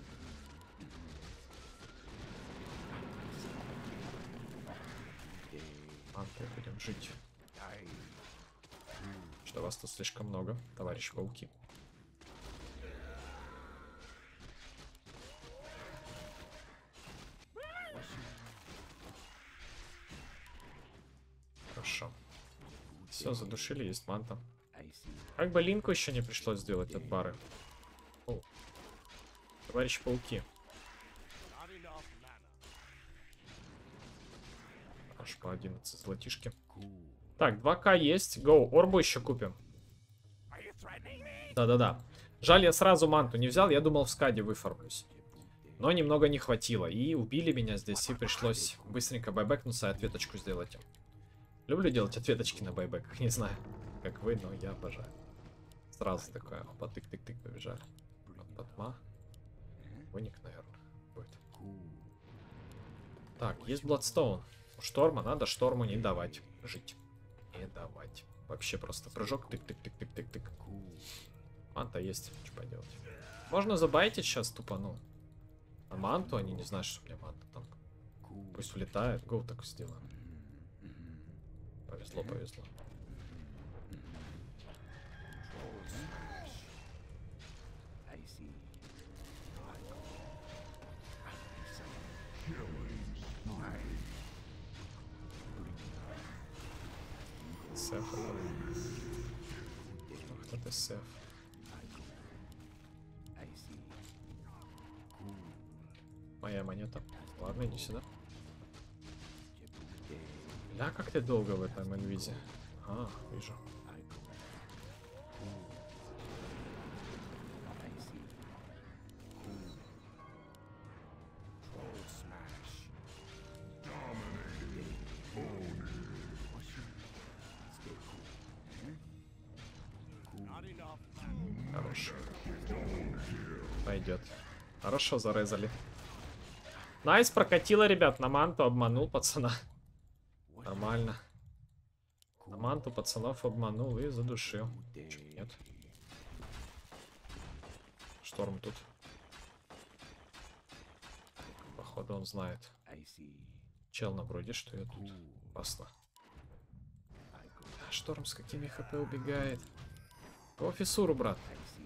Мантой будем жить. Что вас тут слишком много, товарищ пауки. Хорошо. Все, задушили, есть манта. Как бы линку еще не пришлось сделать от бары. О. Товарищ пауки. Аж по одиннадцать золотишки. Так, два ка есть. Гоу, орбу еще купим. Да-да-да. Жаль, я сразу манту не взял. Я думал, в скаде выформлюсь. Но немного не хватило. И убили меня здесь. И пришлось быстренько байбекнуться и ответочку сделать. Люблю делать ответочки на байбеках. Не знаю, как вы, но я обожаю. Сразу такое. Опа, тык-тык-тык, побежали. Патма. Боник, наверное, будет. Так, есть Бладстоун. У Шторма надо Шторму не давать жить. Не давать. Вообще просто прыжок. Тык-тык-тык-тык-тык-тык. Манта есть. Что поделать. Можно забайтить сейчас тупо, ну. А манту они не знают, что у меня манта там. Пусть влетает. Гоу так сделаем. Повезло, повезло. Сеф. Ах, это сеф. Моя монета. Ладно, иди сюда. Да, как ты долго в этом инвизе? А, вижу. Хорошо. Пойдет. Хорошо зарезали. Найс, прокатила, ребят, на манту, обманул пацана. Нормально. На манту пацанов обманул и задушил. Чё, нет. Шторм тут. Походу он знает. Чел на броде, что я тут. Опасно. Шторм с какими хп убегает. По фиссуру, брат.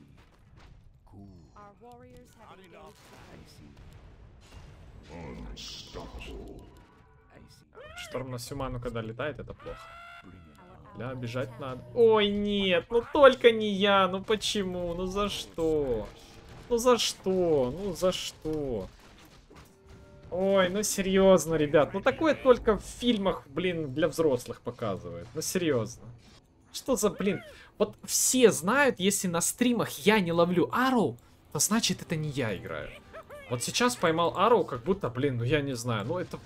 Шторм на всю ману, когда летает, это плохо. Бля, бежать надо. Ой, нет, ну только не я. Ну почему? Ну за что? Ну за что? Ну за что? Ой, ну серьезно, ребят. Ну такое только в фильмах, блин, для взрослых показывают. Ну серьезно. Что за, блин? Вот все знают, если на стримах я не ловлю Арроу, то значит это не я играю. Вот сейчас поймал Арроу, как будто, блин, ну я не знаю, ну это...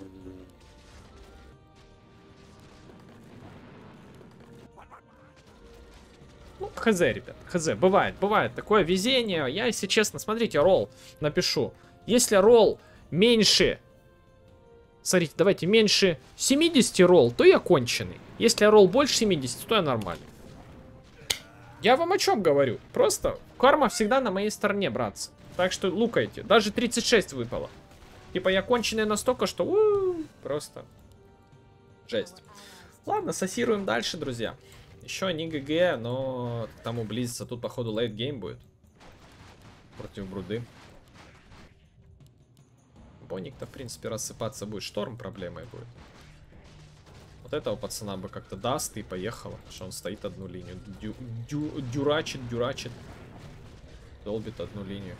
Ну, хз, ребят, хз, бывает, бывает такое везение. Я, если честно, смотрите, ролл напишу. Если ролл меньше... Смотрите, давайте, меньше семидесяти ролл, то я конченый. Если ролл больше семидесяти, то я нормальный. Я вам о чем говорю? Просто карма всегда на моей стороне, братцы. Так что лукайте. Даже тридцать шесть выпало. Типа я конченый настолько, что... У -у -у, просто жесть. Ладно, сассируем дальше, друзья. Еще не ГГ, но к тому близится. Тут, походу, лейт гейм будет. Против Бруды. Боник-то, в принципе, рассыпаться будет. Шторм проблемой будет. Вот этого пацана бы как-то даст и поехало. Потому что он стоит одну линию. Дю дю дюрачит, дюрачит. Долбит одну линию.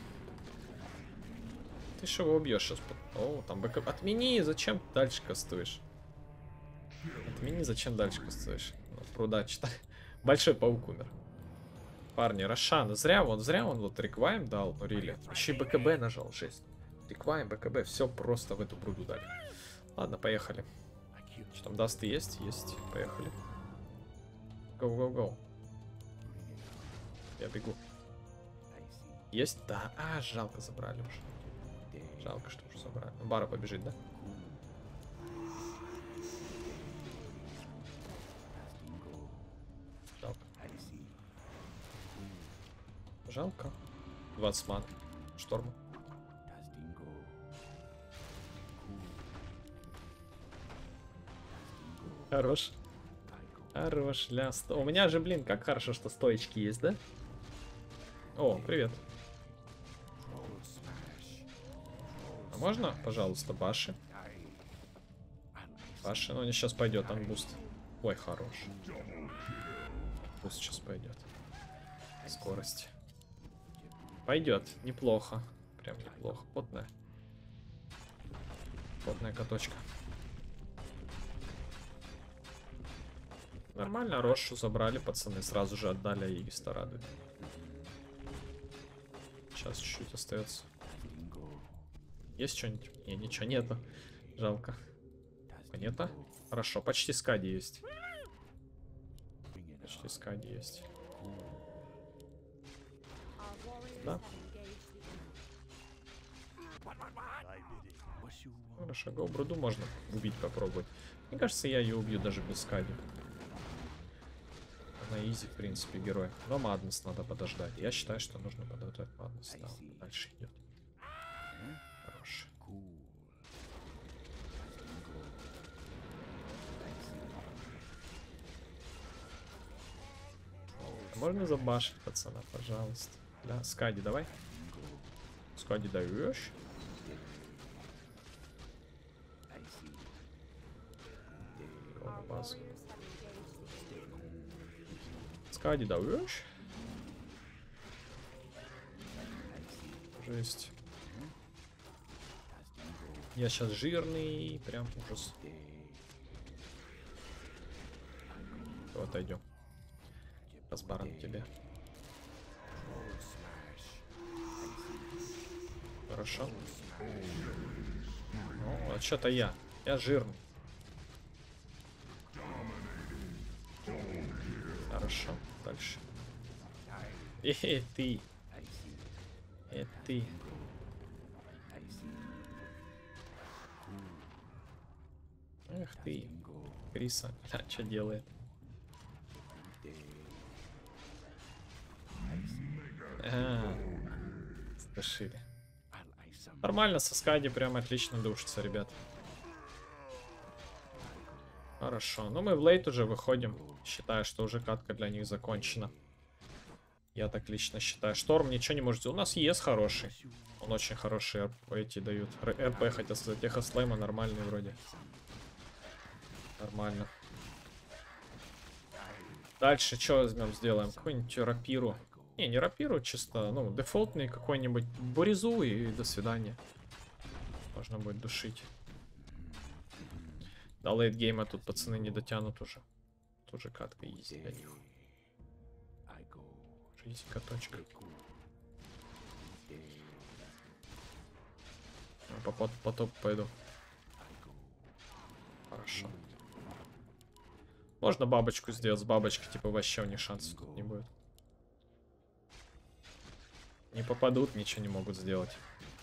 Ты что его убьешь сейчас? О, там бэкап. Отмени, зачем ты дальше кастуешь? Отмени, зачем дальше кастуешь? Ну, пруда читай. Большой паук умер. Парни, Рошан, зря он, зря он вот реквайм дал, ну рили. Еще и БКБ нажал, жесть. Реквайм, БКБ, все просто в эту бруду дали. Ладно, поехали. Что там, дасты есть? Есть. Поехали. Гоу, гоу, гоу. Я бегу. Есть? Да. А, жалко, забрали уже. Жалко, что уже забрали. Бара побежит, да? Жалко. Жалко. двадцать ман. Шторм. Хорош. Хорош, ля. У меня же, блин, как хорошо, что стоечки есть, да? О, привет. А можно, пожалуйста, Баши? Баши, ну не сейчас пойдет, там буст. Ой, хорош. Буст сейчас пойдет. Скорость. Пойдет, неплохо. Прям неплохо. Потная. Потная каточка. Нормально, Рошу забрали, пацаны, сразу же отдали, и Игиста радует. Сейчас чуть-чуть остается. Есть что-нибудь? Не, ничего нету. Жалко. Нету? Хорошо, почти скади есть. Почти скади есть. Да? Хорошо, гоу бруду можно убить, попробовать. Мне кажется, я ее убью даже без скади. На изи, в принципе, герой. Но Маднес надо подождать. Я считаю, что нужно подождать Маднес. Да, дальше идет. Хорош. можно забашить пацана, пожалуйста? Да, Скади, давай. Скади даешь? Скади даешь? Жесть. Я сейчас жирный, прям ужас. Вот, отойдем. Разбаран тебе. Хорошо. Ну, а что-то я. Я жирный. Хорошо. Дальше. Э, ты. Э, ты. Эх ты. Криса. А, что делает? А, стошили. Нормально, со Скади прям отлично душится, ребят. Хорошо. Ну, мы в лейт уже выходим. Считаю, что уже катка для них закончена. Я так лично считаю. Шторм ничего не может. У нас ЕС хороший. Он очень хороший. Эти дают. РП, хотел сказать. Эхослейма нормальный вроде. Нормально. Дальше что возьмем, сделаем? Какую-нибудь рапиру. Не, не рапиру, чисто, ну, дефолтный какой-нибудь буризу и до свидания. Можно будет душить. До лейтгейма тут пацаны не дотянут уже. Тут же катка изи для них. Изи каточка. По, по, по топ пойду. Хорошо. Можно бабочку сделать, с бабочки типа вообще у них шансов тут не будет. Не попадут, ничего не могут сделать.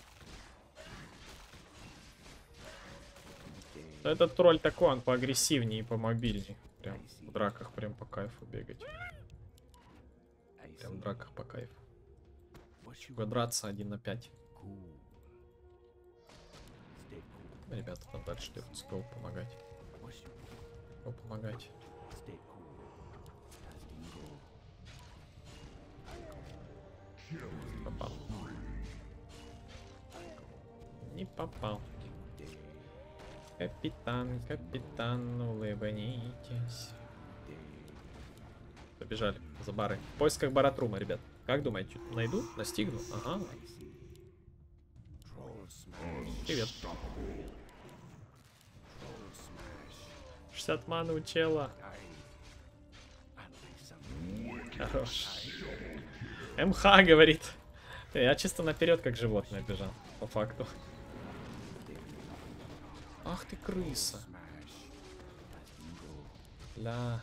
Этот тролль такой, он поагрессивнее и помобильнее. Прям в драках прям по кайфу бегать. Прям в драках по кайфу. Драться один на пять. Ребята там дальше дерутся. Go помогать. Go помогать. Попал. Не попал. Капитан, капитан, улыбнитесь. Побежали за барой. В поисках баратрума, ребят. Как думаете, найду? Настигну? Ага. Привет. шестьдесят маны у чела. Хорош. МХ говорит. Я чисто наперед как животное бежал. По факту. Ах ты крыса. Ля.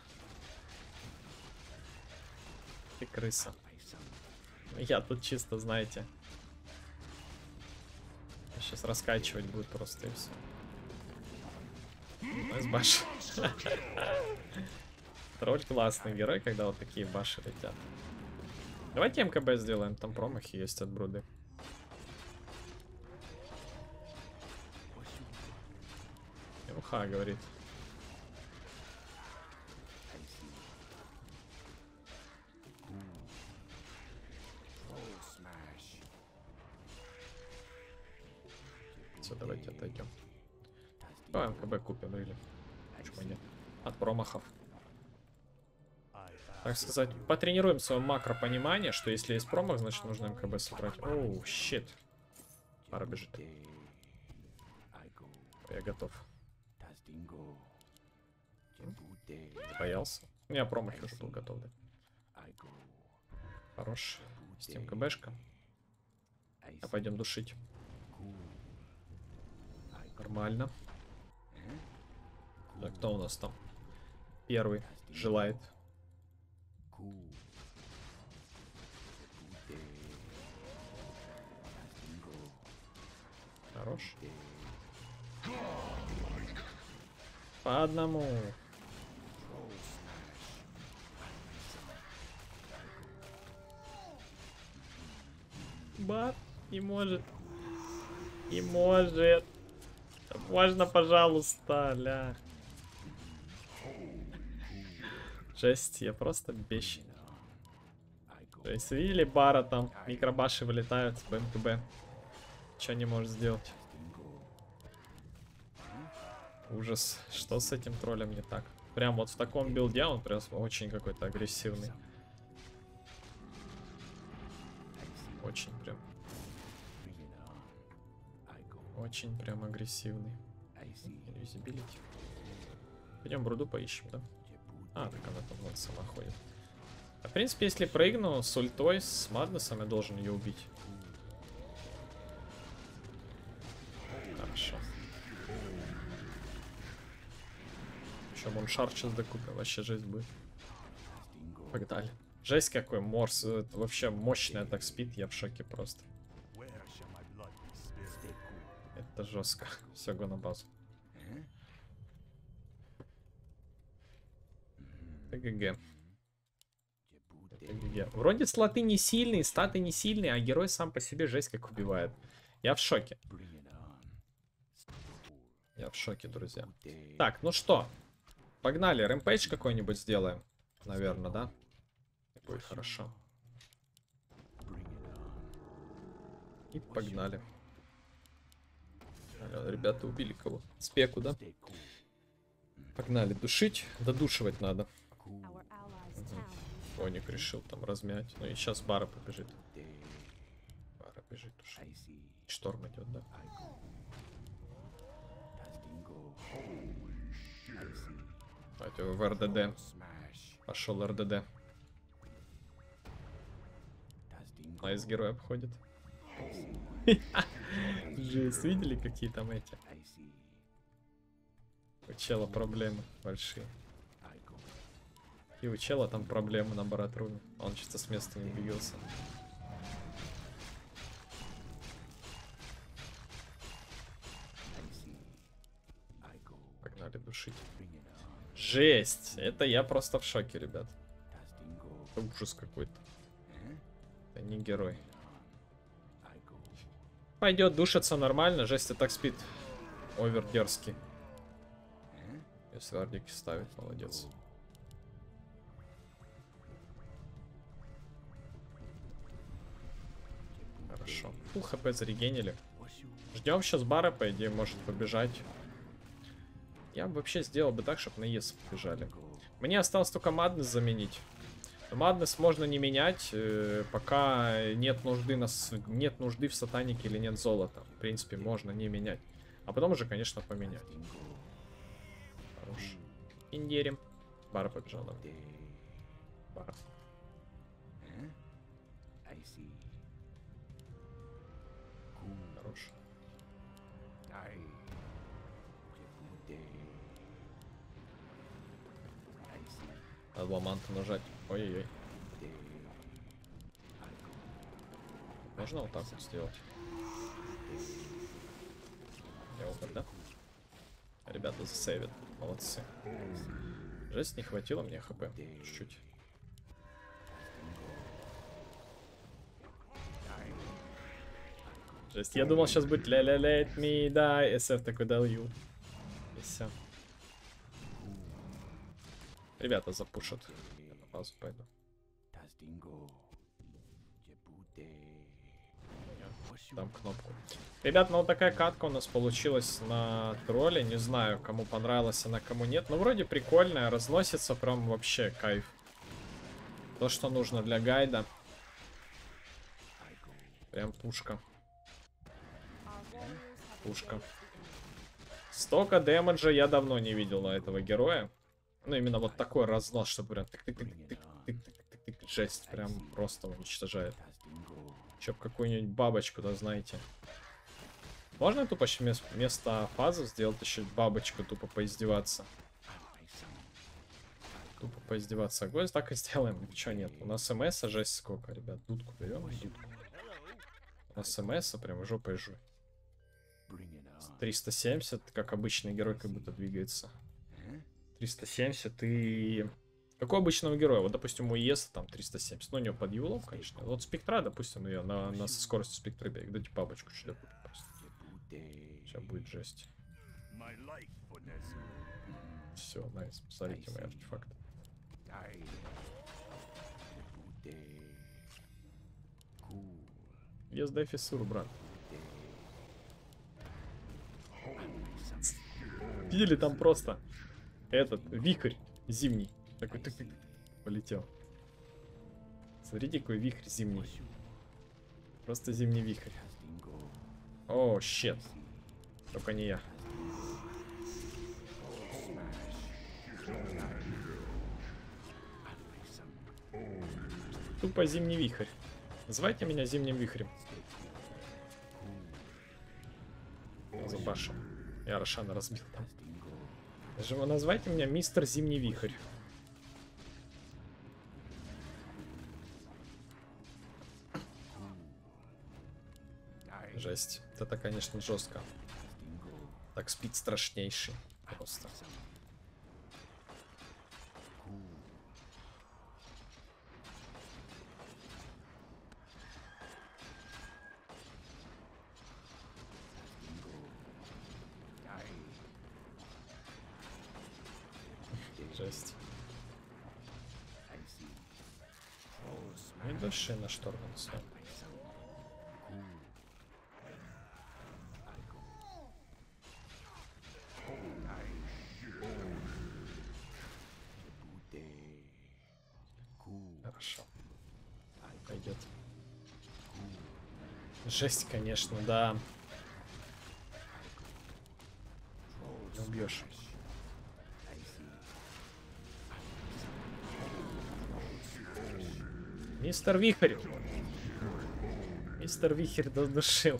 Ты крыса. Я тут чисто, знаете. Сейчас раскачивать будет просто и все. Найс баш. Тролль классный герой, когда вот такие баши летят. Давайте МКБ сделаем, там промахи есть от бруды. МХ говорит. Все, давайте отойдем. Давай МКБ купим или почему нет? От промахов. Так сказать, потренируем свое макропонимание, что если есть промах, значит нужно МКБ собрать. Оу, щит. Пара бежит. Я готов. Боялся. У меня промахи уже был готов, да. Хорош. С МКБшка. А пойдем душить. Нормально. Так, кто у нас там? Первый желает. Хорош. По одному. Бат, не может. Не может. Можно, пожалуйста, ля. Жесть, я просто бесчен. То есть видели бара там, микробаши вылетают с БМКБ. Ничего не может сделать. Ужас. Что с этим троллем не так? Прям вот в таком билде он прям очень какой-то агрессивный. Очень прям. Очень прям агрессивный. Юзабилити. Пойдем бруду поищем, да? А, так она там вот сама ходит. А, в принципе, если прыгну с ультой, с Маднесом, я должен ее убить. Хорошо. Причем он шар сейчас докупил, вообще жесть будет. Погнали. Жесть какой морс, это вообще мощный так спид, я в шоке просто. Это жестко. Все, го на базу. ГГ. ГГ. Вроде слоты не сильные, статы не сильные, а герой сам по себе жесть как убивает. Я в шоке. Я в шоке, друзья. Так, ну что? Погнали, рэмпейдж какой-нибудь сделаем. Наверное, да? Будет хорошо. И погнали. Ребята убили кого? Спеку, да? Погнали душить. Додушивать надо. Угу. Оник решил там размять. Ну и сейчас Бара побежит. Бара бежит душить. Шторм идет, да? Давайте в РДД. Пошел РДД. Найс герой обходит. Жесть, видели, какие там эти? У чела проблемы большие. И у чела там проблемы на баратруме. Он чисто с места не двигался. Погнали душить. Жесть! Это я просто в шоке, ребят. Это ужас какой-то. Это не герой. Пойдет душиться нормально. Жесть, и так спит. Овер дерзкий. Если ардики ставит, молодец. Хорошо. Фул хп зарегенили. Ждем сейчас Бара, по идее, может побежать. Я бы вообще сделал бы так, чтобы на ЕС побежали. Мне осталось только Маднес заменить. Маднес можно не менять, э, пока нет нужды, на, нет нужды в сатанике или нет золота. В принципе, можно не менять. А потом уже, конечно, поменять. Хорош. Индерим. Бара побежал нам. Бара. Хорош. Надо два манта нажать. Ой-ой-ой. Можно вот так вот сделать? Я умер, да? Ребята засейвят. Молодцы. Жесть, не хватило мне хп. Чуть-чуть. Жесть, я думал, сейчас будет ля-ля let me die. эс эф такой дал ю. И все. Ребята запушат. Я на базу пойду. Дам кнопку. Ребят, ну вот такая катка у нас получилась на тролле. Не знаю, кому понравилась она, кому нет. Но вроде прикольная. Разносится прям вообще кайф. То, что нужно для гайда. Прям пушка. Пушка. Столько дэмэджа я давно не видел на этого героя. Ну, именно вот такой разнос, что прям тык-тык-тык-тык-тык-тык-тык. Жесть, прям просто уничтожает. Че б какую-нибудь бабочку, да, знаете. Можно тупо вместо фазы сделать еще бабочку, тупо поиздеваться. Тупо поиздеваться. Гвоздь так и сделаем. Че нет? У нас МС, а жесть сколько, ребят. Дудку берем. Дудку. У нас МС, прям жопой жуй. триста семьдесят, как обычный герой, как будто двигается. триста семьдесят и... Как у обычного героя. Вот, допустим, у ЕСа там триста семьдесят. Ну, у него под юлом, конечно. Вот спектра, допустим, ее на, на скорости спектра бегает. Дайте бабочку сюда купить просто. Сейчас будет жесть. Все, найс. Смотрите мои артефакты. Езда фиссур, брат. Видели, там просто этот вихрь зимний. Такой тык-тык полетел. Смотрите, какой вихрь зимний. Просто зимний вихрь. О, щет. Только не я. Тупо зимний вихрь. Называйте меня зимним вихрем. Забашу. Я Рошана разбил там. Даже вы называйте меня мистер Зимний Вихрь. Жесть. Это, конечно, жестко. Так спид страшнейший. Просто. Жесть. Не души на шторгался. Хорошо. Пойдет. Жесть, конечно, да. Не убьешь. Мистер Вихрь. Мистер Вихрь додушил.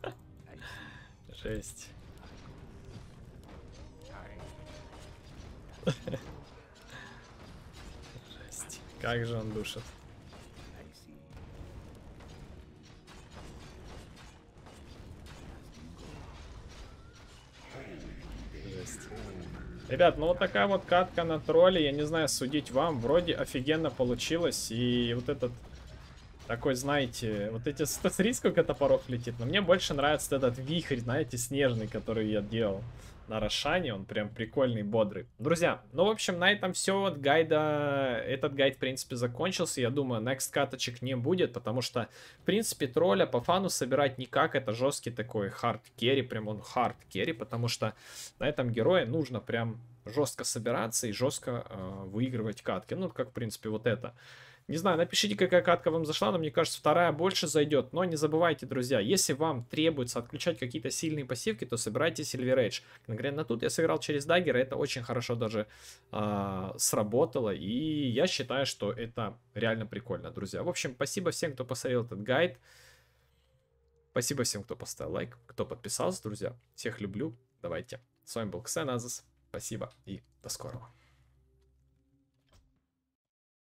Жесть. Жесть. Как же он душит. Жесть. Ребят, ну вот такая вот катка на тролле. Я не знаю, судить вам. Вроде офигенно получилось. И вот этот такой, знаете, вот эти... Смотри, сколько топоров летит. Но мне больше нравится этот вихрь, знаете, снежный, который я делал на Рошане. Он прям прикольный, бодрый. Друзья, ну, в общем, на этом все от гайда. Этот гайд, в принципе, закончился. Я думаю, next каточек не будет, потому что, в принципе, тролля по фану собирать никак. Это жесткий такой хард керри, прям он хард керри, потому что на этом герое нужно прям жестко собираться и жестко э, выигрывать катки. Ну, как, в принципе, вот это. Не знаю, напишите, какая катка вам зашла, но мне кажется, вторая больше зайдет. Но не забывайте, друзья, если вам требуется отключать какие-то сильные пассивки, то собирайте Silver Age. Конкретно тут я сыграл через даггер, это очень хорошо даже э, сработало. И я считаю, что это реально прикольно, друзья. В общем, спасибо всем, кто посмотрел этот гайд. Спасибо всем, кто поставил лайк, кто подписался, друзья. Всех люблю. Давайте. С вами был Ксеназис. Спасибо и до скорого.